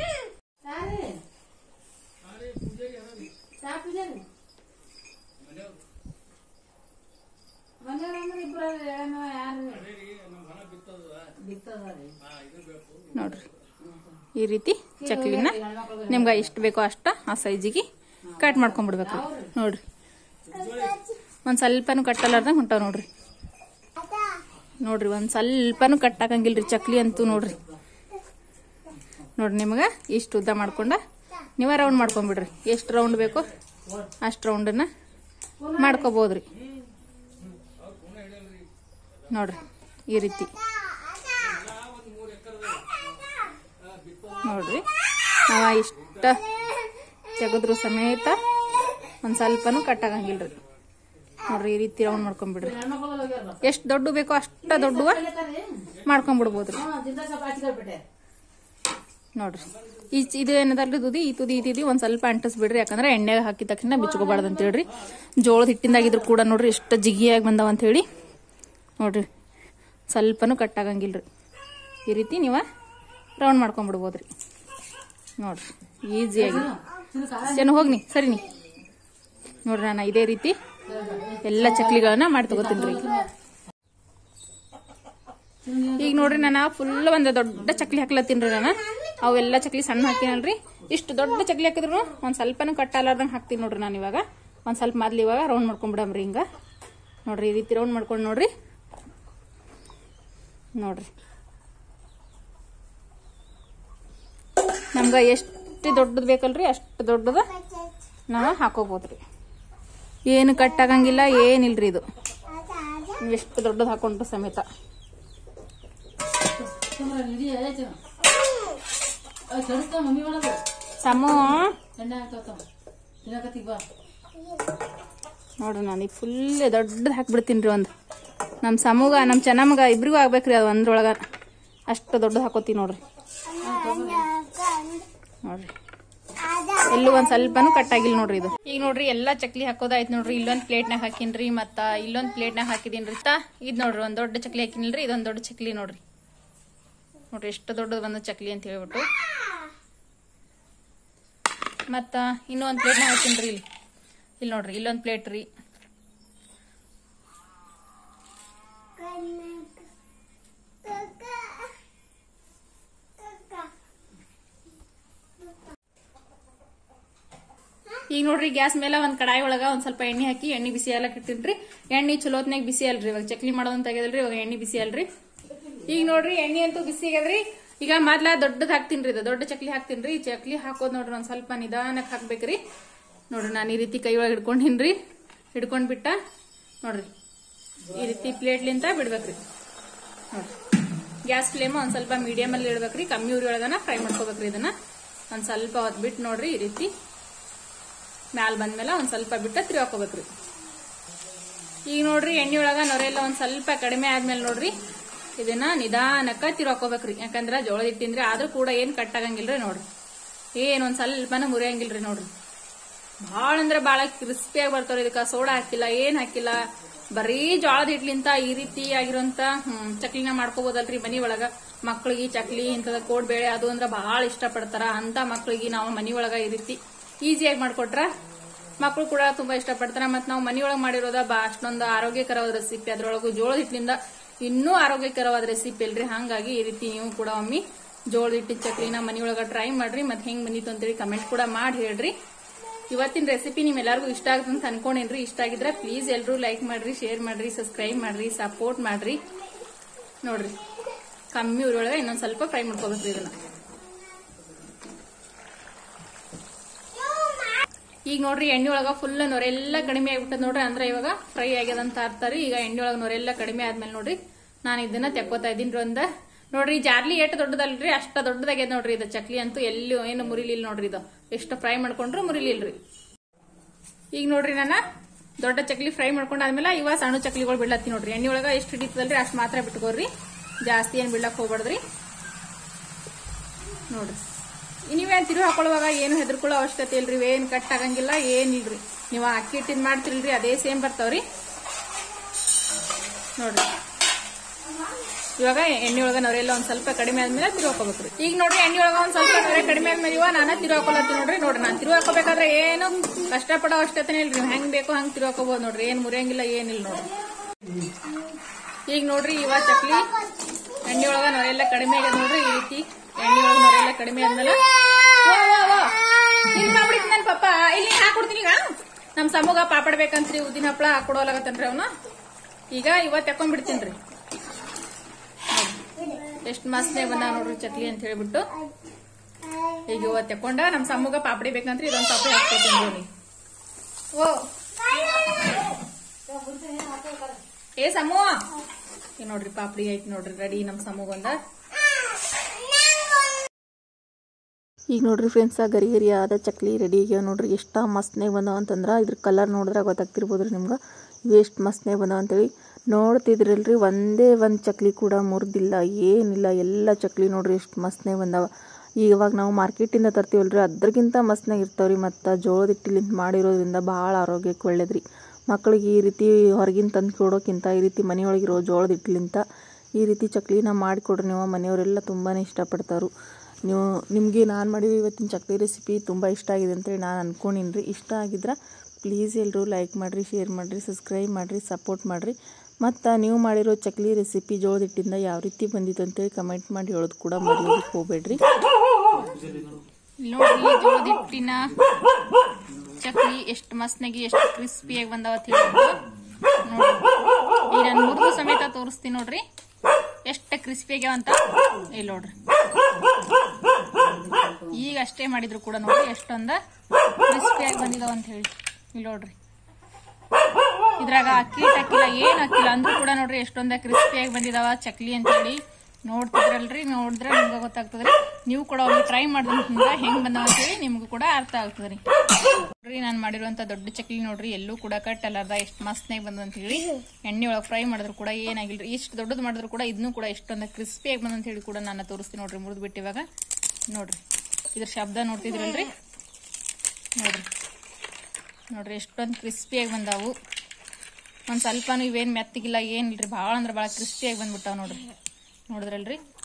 ನೋಡ್ರಿ ಈ ರೀತಿ ಚಕ್ಲಿನ ನಿಮ್ಗ ಎಷ್ಟು ಬೇಕೋ ಅಷ್ಟ ಆ ಸೈಜಿಗೆ ಕಟ್ ಮಾಡ್ಕೊಂಡ್ಬಿಡ್ಬೇಕ್ರಿ. ನೋಡ್ರಿ ಒಂದ್ ಸ್ವಲ್ಪನು ಕಟ್ಟಲಾರ್ದಂಗ ಹೊಂಟಾವ್ ನೋಡ್ರಿ. ನೋಡ್ರಿ ಒಂದ್ ಸ್ವಲ್ಪನು ಕಟ್ ಹಾಕಂಗಿಲ್ರಿ ಚಕ್ಲಿ ಅಂತೂ. ನೋಡ್ರಿ ನೋಡ್ರಿ ನಿಮ್ಗ ಇಷ್ಟು ಉದ್ದ ಮಾಡ್ಕೊಂಡ ನೀವ ರೌಂಡ್ ಮಾಡ್ಕೊಂಡ್ಬಿಡ್ರಿ. ಎಷ್ಟು ರೌಂಡ್ ಬೇಕೋ ಅಷ್ಟು ರೌಂಡನ್ನ ಮಾಡ್ಕೋಬಹುದ್ರಿ. ನೋಡ್ರಿ ಈ ರೀತಿ ನೋಡ್ರಿ ನಾವ ಇಷ್ಟ ತೆಗೆದ್ರು ಸಮೇತ ಒಂದ್ ಸ್ವಲ್ಪನು ಕಟ್ ಆಗಂಗಿಲ್ರಿ. ನೋಡ್ರಿ ಈ ರೀತಿ ರೌಂಡ್ ಮಾಡ್ಕೊಂಡ್ಬಿಡ್ರಿ. ಎಷ್ಟ್ ದೊಡ್ಡ ಬೇಕೋ ಅಷ್ಟ ದೊಡ್ಡವ ಮಾಡ್ಕೊಂಡ್ಬಿಡ್ಬೋದ್ರಿ. ನೋಡ್ರಿ ಈ ಇದು ಏನದಲ್ರಿ ತುದಿ ಈ ತುದಿ ಈ ತುದಿ ಒಂದ್ ಸ್ವಲ್ಪ ಅಂಟಿಸ್ಬಿಡ್ರಿ. ಯಾಕಂದ್ರೆ ಎಣ್ಣೆಗೆ ಹಾಕಿದ ತಕ್ಷಣ ಬಿಚ್ಕೋಬಾರ್ದು ಅಂತ ಹೇಳ್ರಿ. ಜೋಳದ ಹಿಟ್ಟಿಂದಾಗಿದ್ರು ಕೂಡ ನೋಡ್ರಿ ಎಷ್ಟು ಜಿಗಿಯಾಗಿ ಬಂದಾವ ಅಂತ ಹೇಳಿ. ನೋಡ್ರಿ ಸ್ವಲ್ಪನು ಕಟ್ ಆಗಂಗಿಲ್ರಿ. ಈ ರೀತಿ ನೀವ ರೌಂಡ್ ಮಾಡ್ಕೊಂಡ್ಬಿಡ್ಬೋದ್ರಿ. ನೋಡ್ರಿ ಈಸಿಯಾಗಿ ಚೆನ್ನ ಹೋಗ್ನಿ ಸರಿನಿ. ನೋಡ್ರಿ ನಾನು ಇದೇ ರೀತಿ ಎಲ್ಲ ಚಕ್ಲಿಗಳನ್ನ ಮಾಡಿ ತಗೋತೀನಿ. ಈಗ ನೋಡ್ರಿ ನಾನು ಫುಲ್ ಒಂದ್ ದೊಡ್ಡ ಚಕ್ಲಿ ಹಾಕ್ಲತ್ತೀನ್ರಿ. ನಾನು ಅವೆಲ್ಲ ಚಕ್ಲಿ ಸಣ್ಣ ಹಾಕಿನಲ್ರಿ. ಇಷ್ಟು ದೊಡ್ಡ ಚಕ್ಲಿ ಹಾಕಿದ್ರು ಒಂದ್ ಸ್ವಲ್ಪನು ಕಟ್ ಅಲಾರ್ದಂಗ ಹಾಕ್ತೀನಿ ನೋಡ್ರಿ. ನಾನು ಇವಾಗ ಒಂದ್ ಸ್ವಲ್ಪ ಮೊದ್ಲು ಇವಾಗ ರೌಂಡ್ ಮಾಡ್ಕೊಂಡ್ಬಿಡಮ್ರಿ. ಹಿಂಗ ನೋಡ್ರಿ ಈ ರೀತಿ ರೌಂಡ್ ಮಾಡ್ಕೊಂಡ್ ನೋಡ್ರಿ. ನೋಡ್ರಿ ನಮ್ಗ ಎಷ್ಟು ದೊಡ್ಡದ್ ಬೇಕಲ್ರಿ ಅಷ್ಟು ದೊಡ್ಡದ ನಾವ ಹಾಕೋಬಹುದ್ರಿ. ಏನು ಕಟ್ ಆಗಂಗಿಲ್ಲ ಏನಿಲ್ರಿ. ಇದು ಎಷ್ಟು ದೊಡ್ಡದ್ ಹಾಕೊಂಡ್ರು ಸಮೇತ. ಸಮೂ ನೋಡ್ರಿ ನಾನು ಈಗ ಫುಲ್ ದೊಡ್ಡದ್ ಹಾಕ್ಬಿಡ್ತೀನಿ. ಒಂದ್ ನಮ್ ಸಮೂಗ ನಮ್ ಚೆನ್ನಮ್ಮಗ ಇಬ್ರಿಗೂ ಆಗ್ಬೇಕ್ರಿ. ಅದು ಒಂದ್ರೊಳಗ ಅಷ್ಟು ದೊಡ್ಡದ್ ಹಾಕೋತೀವಿ ನೋಡ್ರಿ. ನೋಡ್ರಿ ಎಲ್ಲೂ ಒಂದ್ ಸ್ವಲ್ಪನು ಕಟ್ ಆಗಿಲ್ಲ ನೋಡ್ರಿ. ಇದು ಈಗ ನೋಡ್ರಿ ಎಲ್ಲಾ ಚಕ್ಲಿ ಹಾಕೋದಾಯ್ತು ನೋಡ್ರಿ. ಇಲ್ಲೊಂದ್ ಪ್ಲೇಟ್ನಾಗ ಹಾಕಿನ್ರಿ ಮತ್ತ ಇಲ್ಲೊಂದ್ ಪ್ಲೇಟ್ನಾಗ ಹಾಕಿದೀನ್ರಿ. ಇದ್ ನೋಡ್ರಿ ಒಂದ್ ದೊಡ್ಡ ಚಕ್ಲಿ ಹಾಕಿನಿಲ್ರಿ. ಇದೊಂದ್ ದೊಡ್ಡ ಚಕ್ಲಿ ನೋಡ್ರಿ. ನೋಡ್ರಿ ಎಷ್ಟು ದೊಡ್ಡದು ಬಂದ ಚಕ್ಲಿ ಅಂತ ಹೇಳ್ಬಿಟ್ಟು. ಮತ್ತ ಇನ್ನೊಂದ್ ಪ್ಲೇಟ್ನಾಗ ಹಾಕಿನ್ರಿ. ಇಲ್ಲಿ ಇಲ್ಲಿ ನೋಡ್ರಿ ಇಲ್ಲೊಂದ್ ಪ್ಲೇಟ್ ರೀ. ಈಗ ನೋಡ್ರಿ ಗ್ಯಾಸ್ ಮೇಲೆ ಒಂದ್ ಕಡಾಯಿ ಒಳಗ ಒಂದ್ ಸ್ವಲ್ಪ ಎಣ್ಣೆ ಹಾಕಿ ಎಣ್ಣೆ ಬಿಸಿ ಎಲ್ಲ ಇಟ್ಟಿನ್ರಿ. ಎಣ್ಣೆ ಚಲೋತ್ನಾಗ ಬಿಸಿ ಅಲ್ರಿ. ಇವಾಗ ಚಕ್ಲಿ ಮಾಡೋದಂತ ಆಗ್ಯದಲ್ರಿ. ಇವಾಗ ಎಣ್ಣೆ ಬಿಸಿ ಅಲ್ರಿ. ಈಗ ನೋಡ್ರಿ ಎಣ್ಣೆ ಅಂತೂ ಬಿಸಿ ಆಗ್ಯದ್ರಿ. ಈಗ ಮೊದ್ಲ ದೊಡ್ಡದ್ ಹಾಕ್ತೀನ್ರಿ. ಇದು ದೊಡ್ಡ ಚಕ್ಲಿ ಹಾಕ್ತೀನ್ರಿ. ಈ ಚಕ್ಲಿ ಹಾಕೋದ್ ನೋಡ್ರಿ ಒಂದ್ ಸ್ವಲ್ಪ ನಿಧಾನಕ್ ಹಾಕ್ಬೇಕ್ರಿ. ನೋಡ್ರಿ ನಾನು ಈ ರೀತಿ ಕೈ ಒಳಗೆ ಹಿಡ್ಕೊಂಡಿನ್ರಿ. ಹಿಡ್ಕೊಂಡ್ ಬಿಟ್ಟ ನೋಡ್ರಿ ಈ ರೀತಿ ಪ್ಲೇಟ್ಲಿಂತ ಬಿಡ್ಬೇಕ್ರಿ. ನೋಡ್ರಿ ಗ್ಯಾಸ್ ಫ್ಲೇಮ್ ಒಂದ್ ಸ್ವಲ್ಪ ಮೀಡಿಯಂ ಅಲ್ಲಿ ಇಡ್ಬೇಕ್ರಿ. ಕಮ್ಮಿ ಉರಿ ಒಳಗನ ಫ್ರೈ ಮಾಡ್ಕೋಬೇಕ್ರಿ. ಇದನ್ನ ಒಂದ್ ಸ್ವಲ್ಪ ಹೊತ್ ಬಿಟ್ಟು ನೋಡ್ರಿ ಈ ರೀತಿ ಮ್ಯಾಲ್ ಬಂದ್ಮೇಲೆ ಒಂದ್ ಸ್ವಲ್ಪ ಬಿಟ್ಟ ತಿರುಗಿ ಹಾಕೋಬೇಕ್ರಿ. ಈಗ ನೋಡ್ರಿ ಎಣ್ಣೆ ಒಳಗ ನೊರೆಲ್ಲ ಒಂದ್ ಸ್ವಲ್ಪ ಕಡಿಮೆ ಆದ್ಮೇಲೆ ನೋಡ್ರಿ ಇದನ್ನ ನಿಧಾನಕ್ಕ ತಿರುಗಿ ಹಾಕೋಬೇಕ್ರಿ. ಯಾಕಂದ್ರ ಜೋಳದ ಹಿಟ್ಟಿನ್ರಿ ಆದ್ರೂ ಕೂಡ ಏನ್ ಕಟ್ ಆಗಂಗಿಲ್ರಿ. ನೋಡ್ರಿ ಏನ್ ಒಂದ್ ಸ್ವಲ್ಪನ ಮುರಿಯಂಗಿಲ್ರಿ. ನೋಡ್ರಿ ಭಾಳ ಅಂದ್ರೆ ಭಾಳ ಕ್ರಿಸ್ಪಿಯಾಗಿ ಬರ್ತಾವ್ರಿ. ಇದಕ್ಕ ಸೋಡಾ ಹಾಕಿಲ್ಲ, ಏನ್ ಹಾಕಿಲ್ಲ, ಬರೀ ಜೋಳದ ಹಿಟ್ಲಿಂತ ಈ ರೀತಿ ಆಗಿರೋಂತ ಹ್ಮ್ ಚಕ್ಲಿನ ಮಾಡ್ಕೋಬಹುದಲ್ರಿ ಮನಿ ಒಳಗ. ಮಕ್ಳಿಗೆ ಚಕ್ಲಿ ಇಂಥದ ಕೋಡ್ಬೇಳೆ ಅದು ಅಂದ್ರ ಬಹಳ ಇಷ್ಟ ಪಡ್ತಾರ. ಅಂತ ಮಕ್ಳಿಗೆ ನಾವು ಮನಿ ಒಳಗ ಈ ರೀತಿ ಈಸಿಯಾಗಿ ಮಾಡ್ಕೊಟ್ರ ಮಕ್ಳು ಕೂಡ ತುಂಬಾ ಇಷ್ಟ ಪಡ್ತಾರ. ಮತ್ ನಾವು ಮನಿ ಒಳಗ ಮಾಡಿರೋದ ಬಾ ಅಷ್ಟೊಂದು ಆರೋಗ್ಯಕರವಾದ ರೆಸಿಪಿ, ಅದ್ರೊಳಗು ಜೋಳದ ಹಿಟ್ಟಿನಿಂದ ಇನ್ನೂ ಆರೋಗ್ಯಕರವಾದ ರೆಸಿಪಿ ಅಲ್ರಿ. ಹಂಗಾಗಿ ಈ ರೀತಿ ನೀವು ಕೂಡ ಒಮ್ಮೆ ಜೋಳದ ಹಿಟ್ಟಿನ ಚಕ್ಲಿನ ಮನಿಯೊಳಗ ಟ್ರೈ ಮಾಡ್ರಿ. ಮತ್ ಹೆಂಗ್ ಬಂದಿತ್ತು ಅಂತೇಳಿ ಕಮೆಂಟ್ ಕೂಡ ಮಾಡಿ ಹೇಳ್ರಿ. ಇವತ್ತಿನ ರೆಸಿಪಿ ನಿಮ್ಮೆಲ್ಲರಿಗೂ ಇಷ್ಟ ಆಗುತ್ತೆ ಅಂತ ಅನ್ಕೊಂಡೇನ್ರಿ. ಇಷ್ಟ ಆಗಿದ್ರೆ ಪ್ಲೀಸ್ ಎಲ್ರು ಲೈಕ್ ಮಾಡ್ರಿ, ಶೇರ್ ಮಾಡ್ರಿ, ಸಬ್ಸ್ಕ್ರೈಬ್ ಮಾಡ್ರಿ, ಸಪೋರ್ಟ್ ಮಾಡ್ರಿ. ನೋಡ್ರಿ ಕಮ್ಮಿ ಉರಿಯೊಳಗ ಇನ್ನೊಂದ್ ಸ್ವಲ್ಪ ಫ್ರೈ ಮಾಡ್ಕೋಬೇಕ್ರಿ ಇದನ್ನ. ಈಗ ನೋಡ್ರಿ ಎಣ್ಣೆ ಒಳಗ ಫುಲ್ ನೊರೆಲ್ಲ ಕಡಿಮೆ ಆಗ್ಬಿಟ್ಟದ ನೋಡ್ರಿ. ಅಂದ್ರೆ ಇವಾಗ ಫ್ರೈ ಆಗ್ಯದಂತ ಅರ್ತಾರಿ. ಈಗ ಎಣ್ಣೆ ಒಳಗ ನೊರೆಲ್ಲ ಕಡಿಮೆ ಆದ್ಮೇಲೆ ನೋಡ್ರಿ ನಾನು ಇದನ್ನ ತೆಕ್ಕೋತಾ ಇದೀನಿ ಒಂದ. ನೋಡ್ರಿ ಜಾರ್ಲಿ ಎಷ್ಟು ದೊಡ್ಡದಲ್ರಿ ಅಷ್ಟ ದೊಡ್ಡದಾಗ್ಯದ ನೋಡ್ರಿ. ಇದು ಚಕ್ಲಿ ಅಂತೂ ಎಲ್ಲಿ ಏನು ಮುರಿಲಿಲ್ಲ ನೋಡ್ರಿ. ಇದು ಎಷ್ಟು ಫ್ರೈ ಮಾಡ್ಕೊಂಡ್ರು ಮುರಿಲಿಲ್ರಿ. ಈಗ ನೋಡ್ರಿ ನಾನು ದೊಡ್ಡ ಚಕ್ಲಿ ಫ್ರೈ ಮಾಡ್ಕೊಂಡಾದ್ಮೇಲೆ ಇವ ಸಣ್ಣ ಚಕ್ಲಿಗಳು ಬಿಡ್ಲತ್ತಿ ನೋಡ್ರಿ. ಎಣ್ಣೆ ಒಳಗ ಎಷ್ಟು ಹಿಡಿತದಲ್ರಿ ಅಷ್ಟ್ ಮಾತ್ರ ಬಿಟ್ಕೋರಿ, ಜಾಸ್ತಿ ಏನ್ ಬಿಡ್ಲಕ್ ಹೋಗ್ಬಾರ್ದ್ರಿ. ನೋಡ್ರಿ ನೀವೇನ್ ತಿರುಗಿ ಹಾಕೊಳ್ಳುವಾಗ ಏನು ಹೆದರ್ಕೊಳ್ಳೋ ಅವಶ್ಯಕತೆ ಇಲ್ರಿ. ಏನ್ ಕಟ್ ಆಗಂಗಿಲ್ಲ, ಏನಿಲ್ರಿ. ನೀವ್ ಅಕ್ಕಿ ಹಿಟ್ಟಿದ್ ಮಾಡ್ತಿಲ್ರಿ ಅದೇ ಸೇಮ್ ಬರ್ತಾವ್ರಿ. ನೋಡ್ರಿ ಇವಾಗ ಎಣ್ಣೆ ಒಳಗ ನೊರೆಲ್ಲ ಒಂದ್ ಸ್ವಲ್ಪ ಕಡಿಮೆ ಆದ್ಮೇಲೆ ತಿರು ಹಾಕೋಬೇಕ್ರಿ. ಈಗ ನೋಡ್ರಿ ಎಣ್ಣೆ ಒಳಗ ಒಂದ್ ಸ್ವಲ್ಪ ನೊರೆ ಕಡಿಮೆ ಆದ್ಮೇಲೆ ಇವ ನಾನ ತಿರು ಹಾಕೊಳತ್ತಿ ನೋಡ್ರಿ. ನೋಡ್ರಿ ನಾನ್ ತಿರು ಹಾಕೋಬೇಕಾದ್ರೆ ಏನು ಕಷ್ಟಪಡೋ ಅವಶ್ಯಕತೆ ಇಲ್ರಿ. ಹೆಂಗ್ ಬೇಕೋ ಹಂಗ್ ತಿರು ಹಾಕೋಬಹುದು ನೋಡ್ರಿ. ಏನ್ ಮುರಿಯಂಗಿಲ್ಲ ಏನಿಲ್ಲ ನೋಡ್ರಿ. ಈಗ ನೋಡ್ರಿ ಇವ ಚಕ್ಲಿ ಎಣ್ಣೆ ಒಳಗ ನೊರೆಲ್ಲ ಕಡಿಮೆ ಆಗ್ಯದ ನೋಡ್ರಿ. ಈ ರೀತಿ ಎಣ್ಣೆ ಒಳಗ ನೊರೆಲ್ಲ ಕಡಿಮೆ ಆದ್ಮೇಲೆ ಇಲ್ಲಿ ಮಾಡ್ಬಿಡ್ತೀನಿ ನನ್ ಪಪ್ಪ. ಇಲ್ಲಿ ಹಾಕೊಡ್ತೀನಿ. ಈಗ ನಮ್ ಸಮೂಗ ಪಾಪಡ್ ಬೇಕಂತ್ರಿ, ಉದ್ದಿನ ಹಪ್ಪಳ ಹಾಕೊಡೋಲಾಗತ್ತನ್ರಿ ಅವನು. ಈಗ ಇವತ್ ತೆಕೊಂಡ್ಬಿಡ್ತೀನ್ರಿ. ಎಷ್ಟ್ ಮಸ್ತ್ ಬಂದ ನೋಡ್ರಿ ಚಕ್ಲಿ ಅಂತ ಹೇಳ್ಬಿಟ್ಟು. ಈಗ ಇವತ್ ತೆಕೊಂಡ ನಮ್ ಸಮೂಗ ಪಾಪಡಿ ಬೇಕಂತ್ರಿ ಇದೊಂದ್ ಪಾಪಡಿ ಹಾಕ್ಕೊತೀನಿ. ಓ ಏ ಸಮೂ ಈಗ ನೋಡ್ರಿ ಪಾಪಡಿ ಐತಿ ನೋಡ್ರಿ ರೆಡಿ ನಮ್ ಸಮೂಗೊಂದ. ಈಗ ನೋಡ್ರಿ ಫ್ರೆಂಡ್ಸ್ ಆ ಗರಿ ಗರಿ ಆದ ಚಕ್ಲಿ ರೆಡಿ ಆಗ್ಯಾವ ನೋಡ್ರಿ. ಎಷ್ಟ ಮಸ್ತ್ನಾಗ ಬಂದಾವ ಅಂತಂದ್ರ ಇದ್ರ ಕಲರ್ ನೋಡಿದ್ರೆ ಗೊತ್ತಾಗ್ತಿರ್ಬೋದ್ರಿ ನಿಮ್ಗೆ ಇವು ಎಷ್ಟು ಮಸ್ತ್ನಾಗ ಬಂದಾವ ಅಂತೇಳಿ. ನೋಡ್ತಿದ್ರಲ್ರಿ ಒಂದೇ ಒಂದು ಚಕ್ಲಿ ಕೂಡ ಮುರಿದಿಲ್ಲ, ಏನಿಲ್ಲ. ಎಲ್ಲ ಚಕ್ಲಿ ನೋಡ್ರಿ ಎಷ್ಟು ಮಸ್ತ್ನಾಗ ಬಂದಾವ. ಇವಾಗ ನಾವು ಮಾರ್ಕೆಟಿಂದ ತರ್ತೀವಲ್ರಿ ಅದ್ರಗಿಂತ ಮಸ್ತ್ನಾಗ ಇರ್ತಾವ್ರಿ. ಮತ್ತು ಜೋಳದ ಹಿಟ್ಟಿಲಿಂದ ಮಾಡಿರೋದ್ರಿಂದ ಭಾಳ ಆರೋಗ್ಯಕ್ಕೆ ಒಳ್ಳೇದ್ರಿ. ಮಕ್ಕಳಿಗೆ ಈ ರೀತಿ ಹೊರಗಿನ ತಂದು ಕೊಡೋಕ್ಕಿಂತ ಈ ರೀತಿ ಮನೆಯೊಳಗಿರೋ ಜೋಳದ ಹಿಟ್ಟಿಲಿಂದ ಈ ರೀತಿ ಚಕ್ಲಿನ ಮಾಡಿಕೊಡ್ರಿ. ನೀವು ಮನೆಯವರೆಲ್ಲ ತುಂಬಾ ಇಷ್ಟಪಡ್ತಾರು. ನೀವು ನಿಮಗೆ ನಾನು ಮಾಡಿರೋ ಇವತ್ತಿನ ಚಕ್ಲಿ ರೆಸಿಪಿ ತುಂಬ ಇಷ್ಟ ಆಗಿದೆ ಅಂತೇಳಿ ನಾನು ಅನ್ಕೊಂಡಿನಿ ರೀ. ಇಷ್ಟ ಆಗಿದ್ರೆ ಪ್ಲೀಸ್ ಎಲ್ಲರೂ ಲೈಕ್ ಮಾಡಿರಿ, ಶೇರ್ ಮಾಡಿರಿ, ಸಬ್ಸ್ಕ್ರೈಬ್ ಮಾಡಿರಿ, ಸಪೋರ್ಟ್ ಮಾಡಿರಿ. ಮತ್ತು ನೀವು ಮಾಡಿರೋ ಚಕ್ಲಿ ರೆಸಿಪಿ ಜೋಳದ ಹಿಟ್ಟಿಂದ ಯಾವ ರೀತಿ ಬಂದಿತ್ತು ಅಂತೇಳಿ ಕಮೆಂಟ್ ಮಾಡಿ ಹೇಳೋದು ಕೂಡ ಮರೆಯೋದಕ್ಕೆ ಹೋಗ್ಬೇಡ್ರಿ. ನೋಡ್ರಿ ಜೋಳದ ಹಿಟ್ಟಿನ ಚಕ್ಲಿ ಎಷ್ಟು ಮಸ್ತ್ನಾಗಿ ಎಷ್ಟು ಕ್ರಿಸ್ಪಿಯಾಗಿ ಬಂದಾವ ಅಂತ ಹೇಳ್ಬಿಟ್ಟು ನೋಡ್ರಿ. ಈಗ ನಾನು ಮುರಿದು ಸಮೇತ ತೋರಿಸ್ತೀನಿ ನೋಡ್ರಿ ಎಷ್ಟು ಕ್ರಿಸ್ಪಿ ಆಗ್ಯಾವ ಅಂತ. ಇಲ್ಲಿ ನೋಡ್ರಿ ಈಗ ಅಷ್ಟೇ ಮಾಡಿದ್ರು ಕೂಡ ನೋಡ್ರಿ ಎಷ್ಟೊಂದ ಕ್ರಿಸ್ಪಿಯಾಗಿ ಬಂದಿದಾವ ಅಂತ ಹೇಳಿ. ಇಲ್ಲಿ ನೋಡ್ರಿ ಇದ್ರಾಗ ಅಕ್ಕಿ ಹಾಕಿಲ್ಲ ಏನ್ ಹಾಕಿಲ್ಲ ಅಂದ್ರೂ ಕೂಡ ನೋಡ್ರಿ ಎಷ್ಟೊಂದ ಕ್ರಿಸ್ಪಿಯಾಗಿ ಬಂದಿದಾವ ಚಕ್ಲಿ ಅಂತ ಹೇಳಿ. ನೋಡ್ತಿದ್ರಲ್ರಿ, ನೋಡಿದ್ರೆ ನಿಮ್ಗೆ ಗೊತ್ತಾಗ್ತದ್ರಿ. ನೀವು ಕೂಡ ಒಮ್ಮೆ ಟ್ರೈ ಮಾಡಿದ್ರೆ ಹೆಂಗ್ ಬಂದಾವ ಅಂತ ಹೇಳಿ ನಿಮ್ಗೂ ಕೂಡ ಅರ್ಥ ಆಗ್ತದ್ರಿ. ನೋಡ್ರಿ ನಾನು ಮಾಡಿರುವಂತ ದೊಡ್ಡ ಚಕ್ಲಿ ನೋಡ್ರಿ ಎಲ್ಲೂ ಕೂಡ ಕಟ್ ಅಲ್ಲದ ಎಷ್ಟು ಮಸ್ತ್ನಾಗ ಬಂದ ಅಂತ ಹೇಳಿ. ಎಣ್ಣೆ ಒಳಗೆ ಫ್ರೈ ಮಾಡಿದ್ರು ಕೂಡ ಏನಾಗಿಲ್ರಿ. ಇಷ್ಟು ದೊಡ್ಡದು ಮಾಡಿದ್ರು ಕೂಡ ಇದನ್ನು ಕೂಡ ಎಷ್ಟೊಂದ ಕ್ರಿಸ್ಪಿಯಾಗಿ ಬಂದ ಅಂತ ಹೇಳಿ ಕೂಡ ನಾನು ತೋರಿಸ್ತೀನಿ ನೋಡ್ರಿ. ಮುರಿದು ಬಿಟ್ಟು ಇವಾಗ ನೋಡ್ರಿ ಇದ್ರ ಶಬ್ದ ನೋಡ್ತಿದ್ರಲ್ರಿ. ನೋಡ್ರಿ ನೋಡ್ರಿ ಎಷ್ಟೊಂದು ಕ್ರಿಸ್ಪಿಯಾಗಿ ಬಂದಾವು. ಒಂದ್ ಸ್ವಲ್ಪನೂ ಇವೇನ್ ಮೆತ್ತಗಿಲ್ಲ ಏನಿಲ್ರಿ. ಭಾಳ ಅಂದ್ರೆ ಭಾಳ ಕ್ರಿಸ್ಪಿಯಾಗಿ ಬಂದ್ಬಿಟ್ಟಾವ ನೋಡ್ರಿ. ನೋಡಿದ್ರಲ್ರಿ.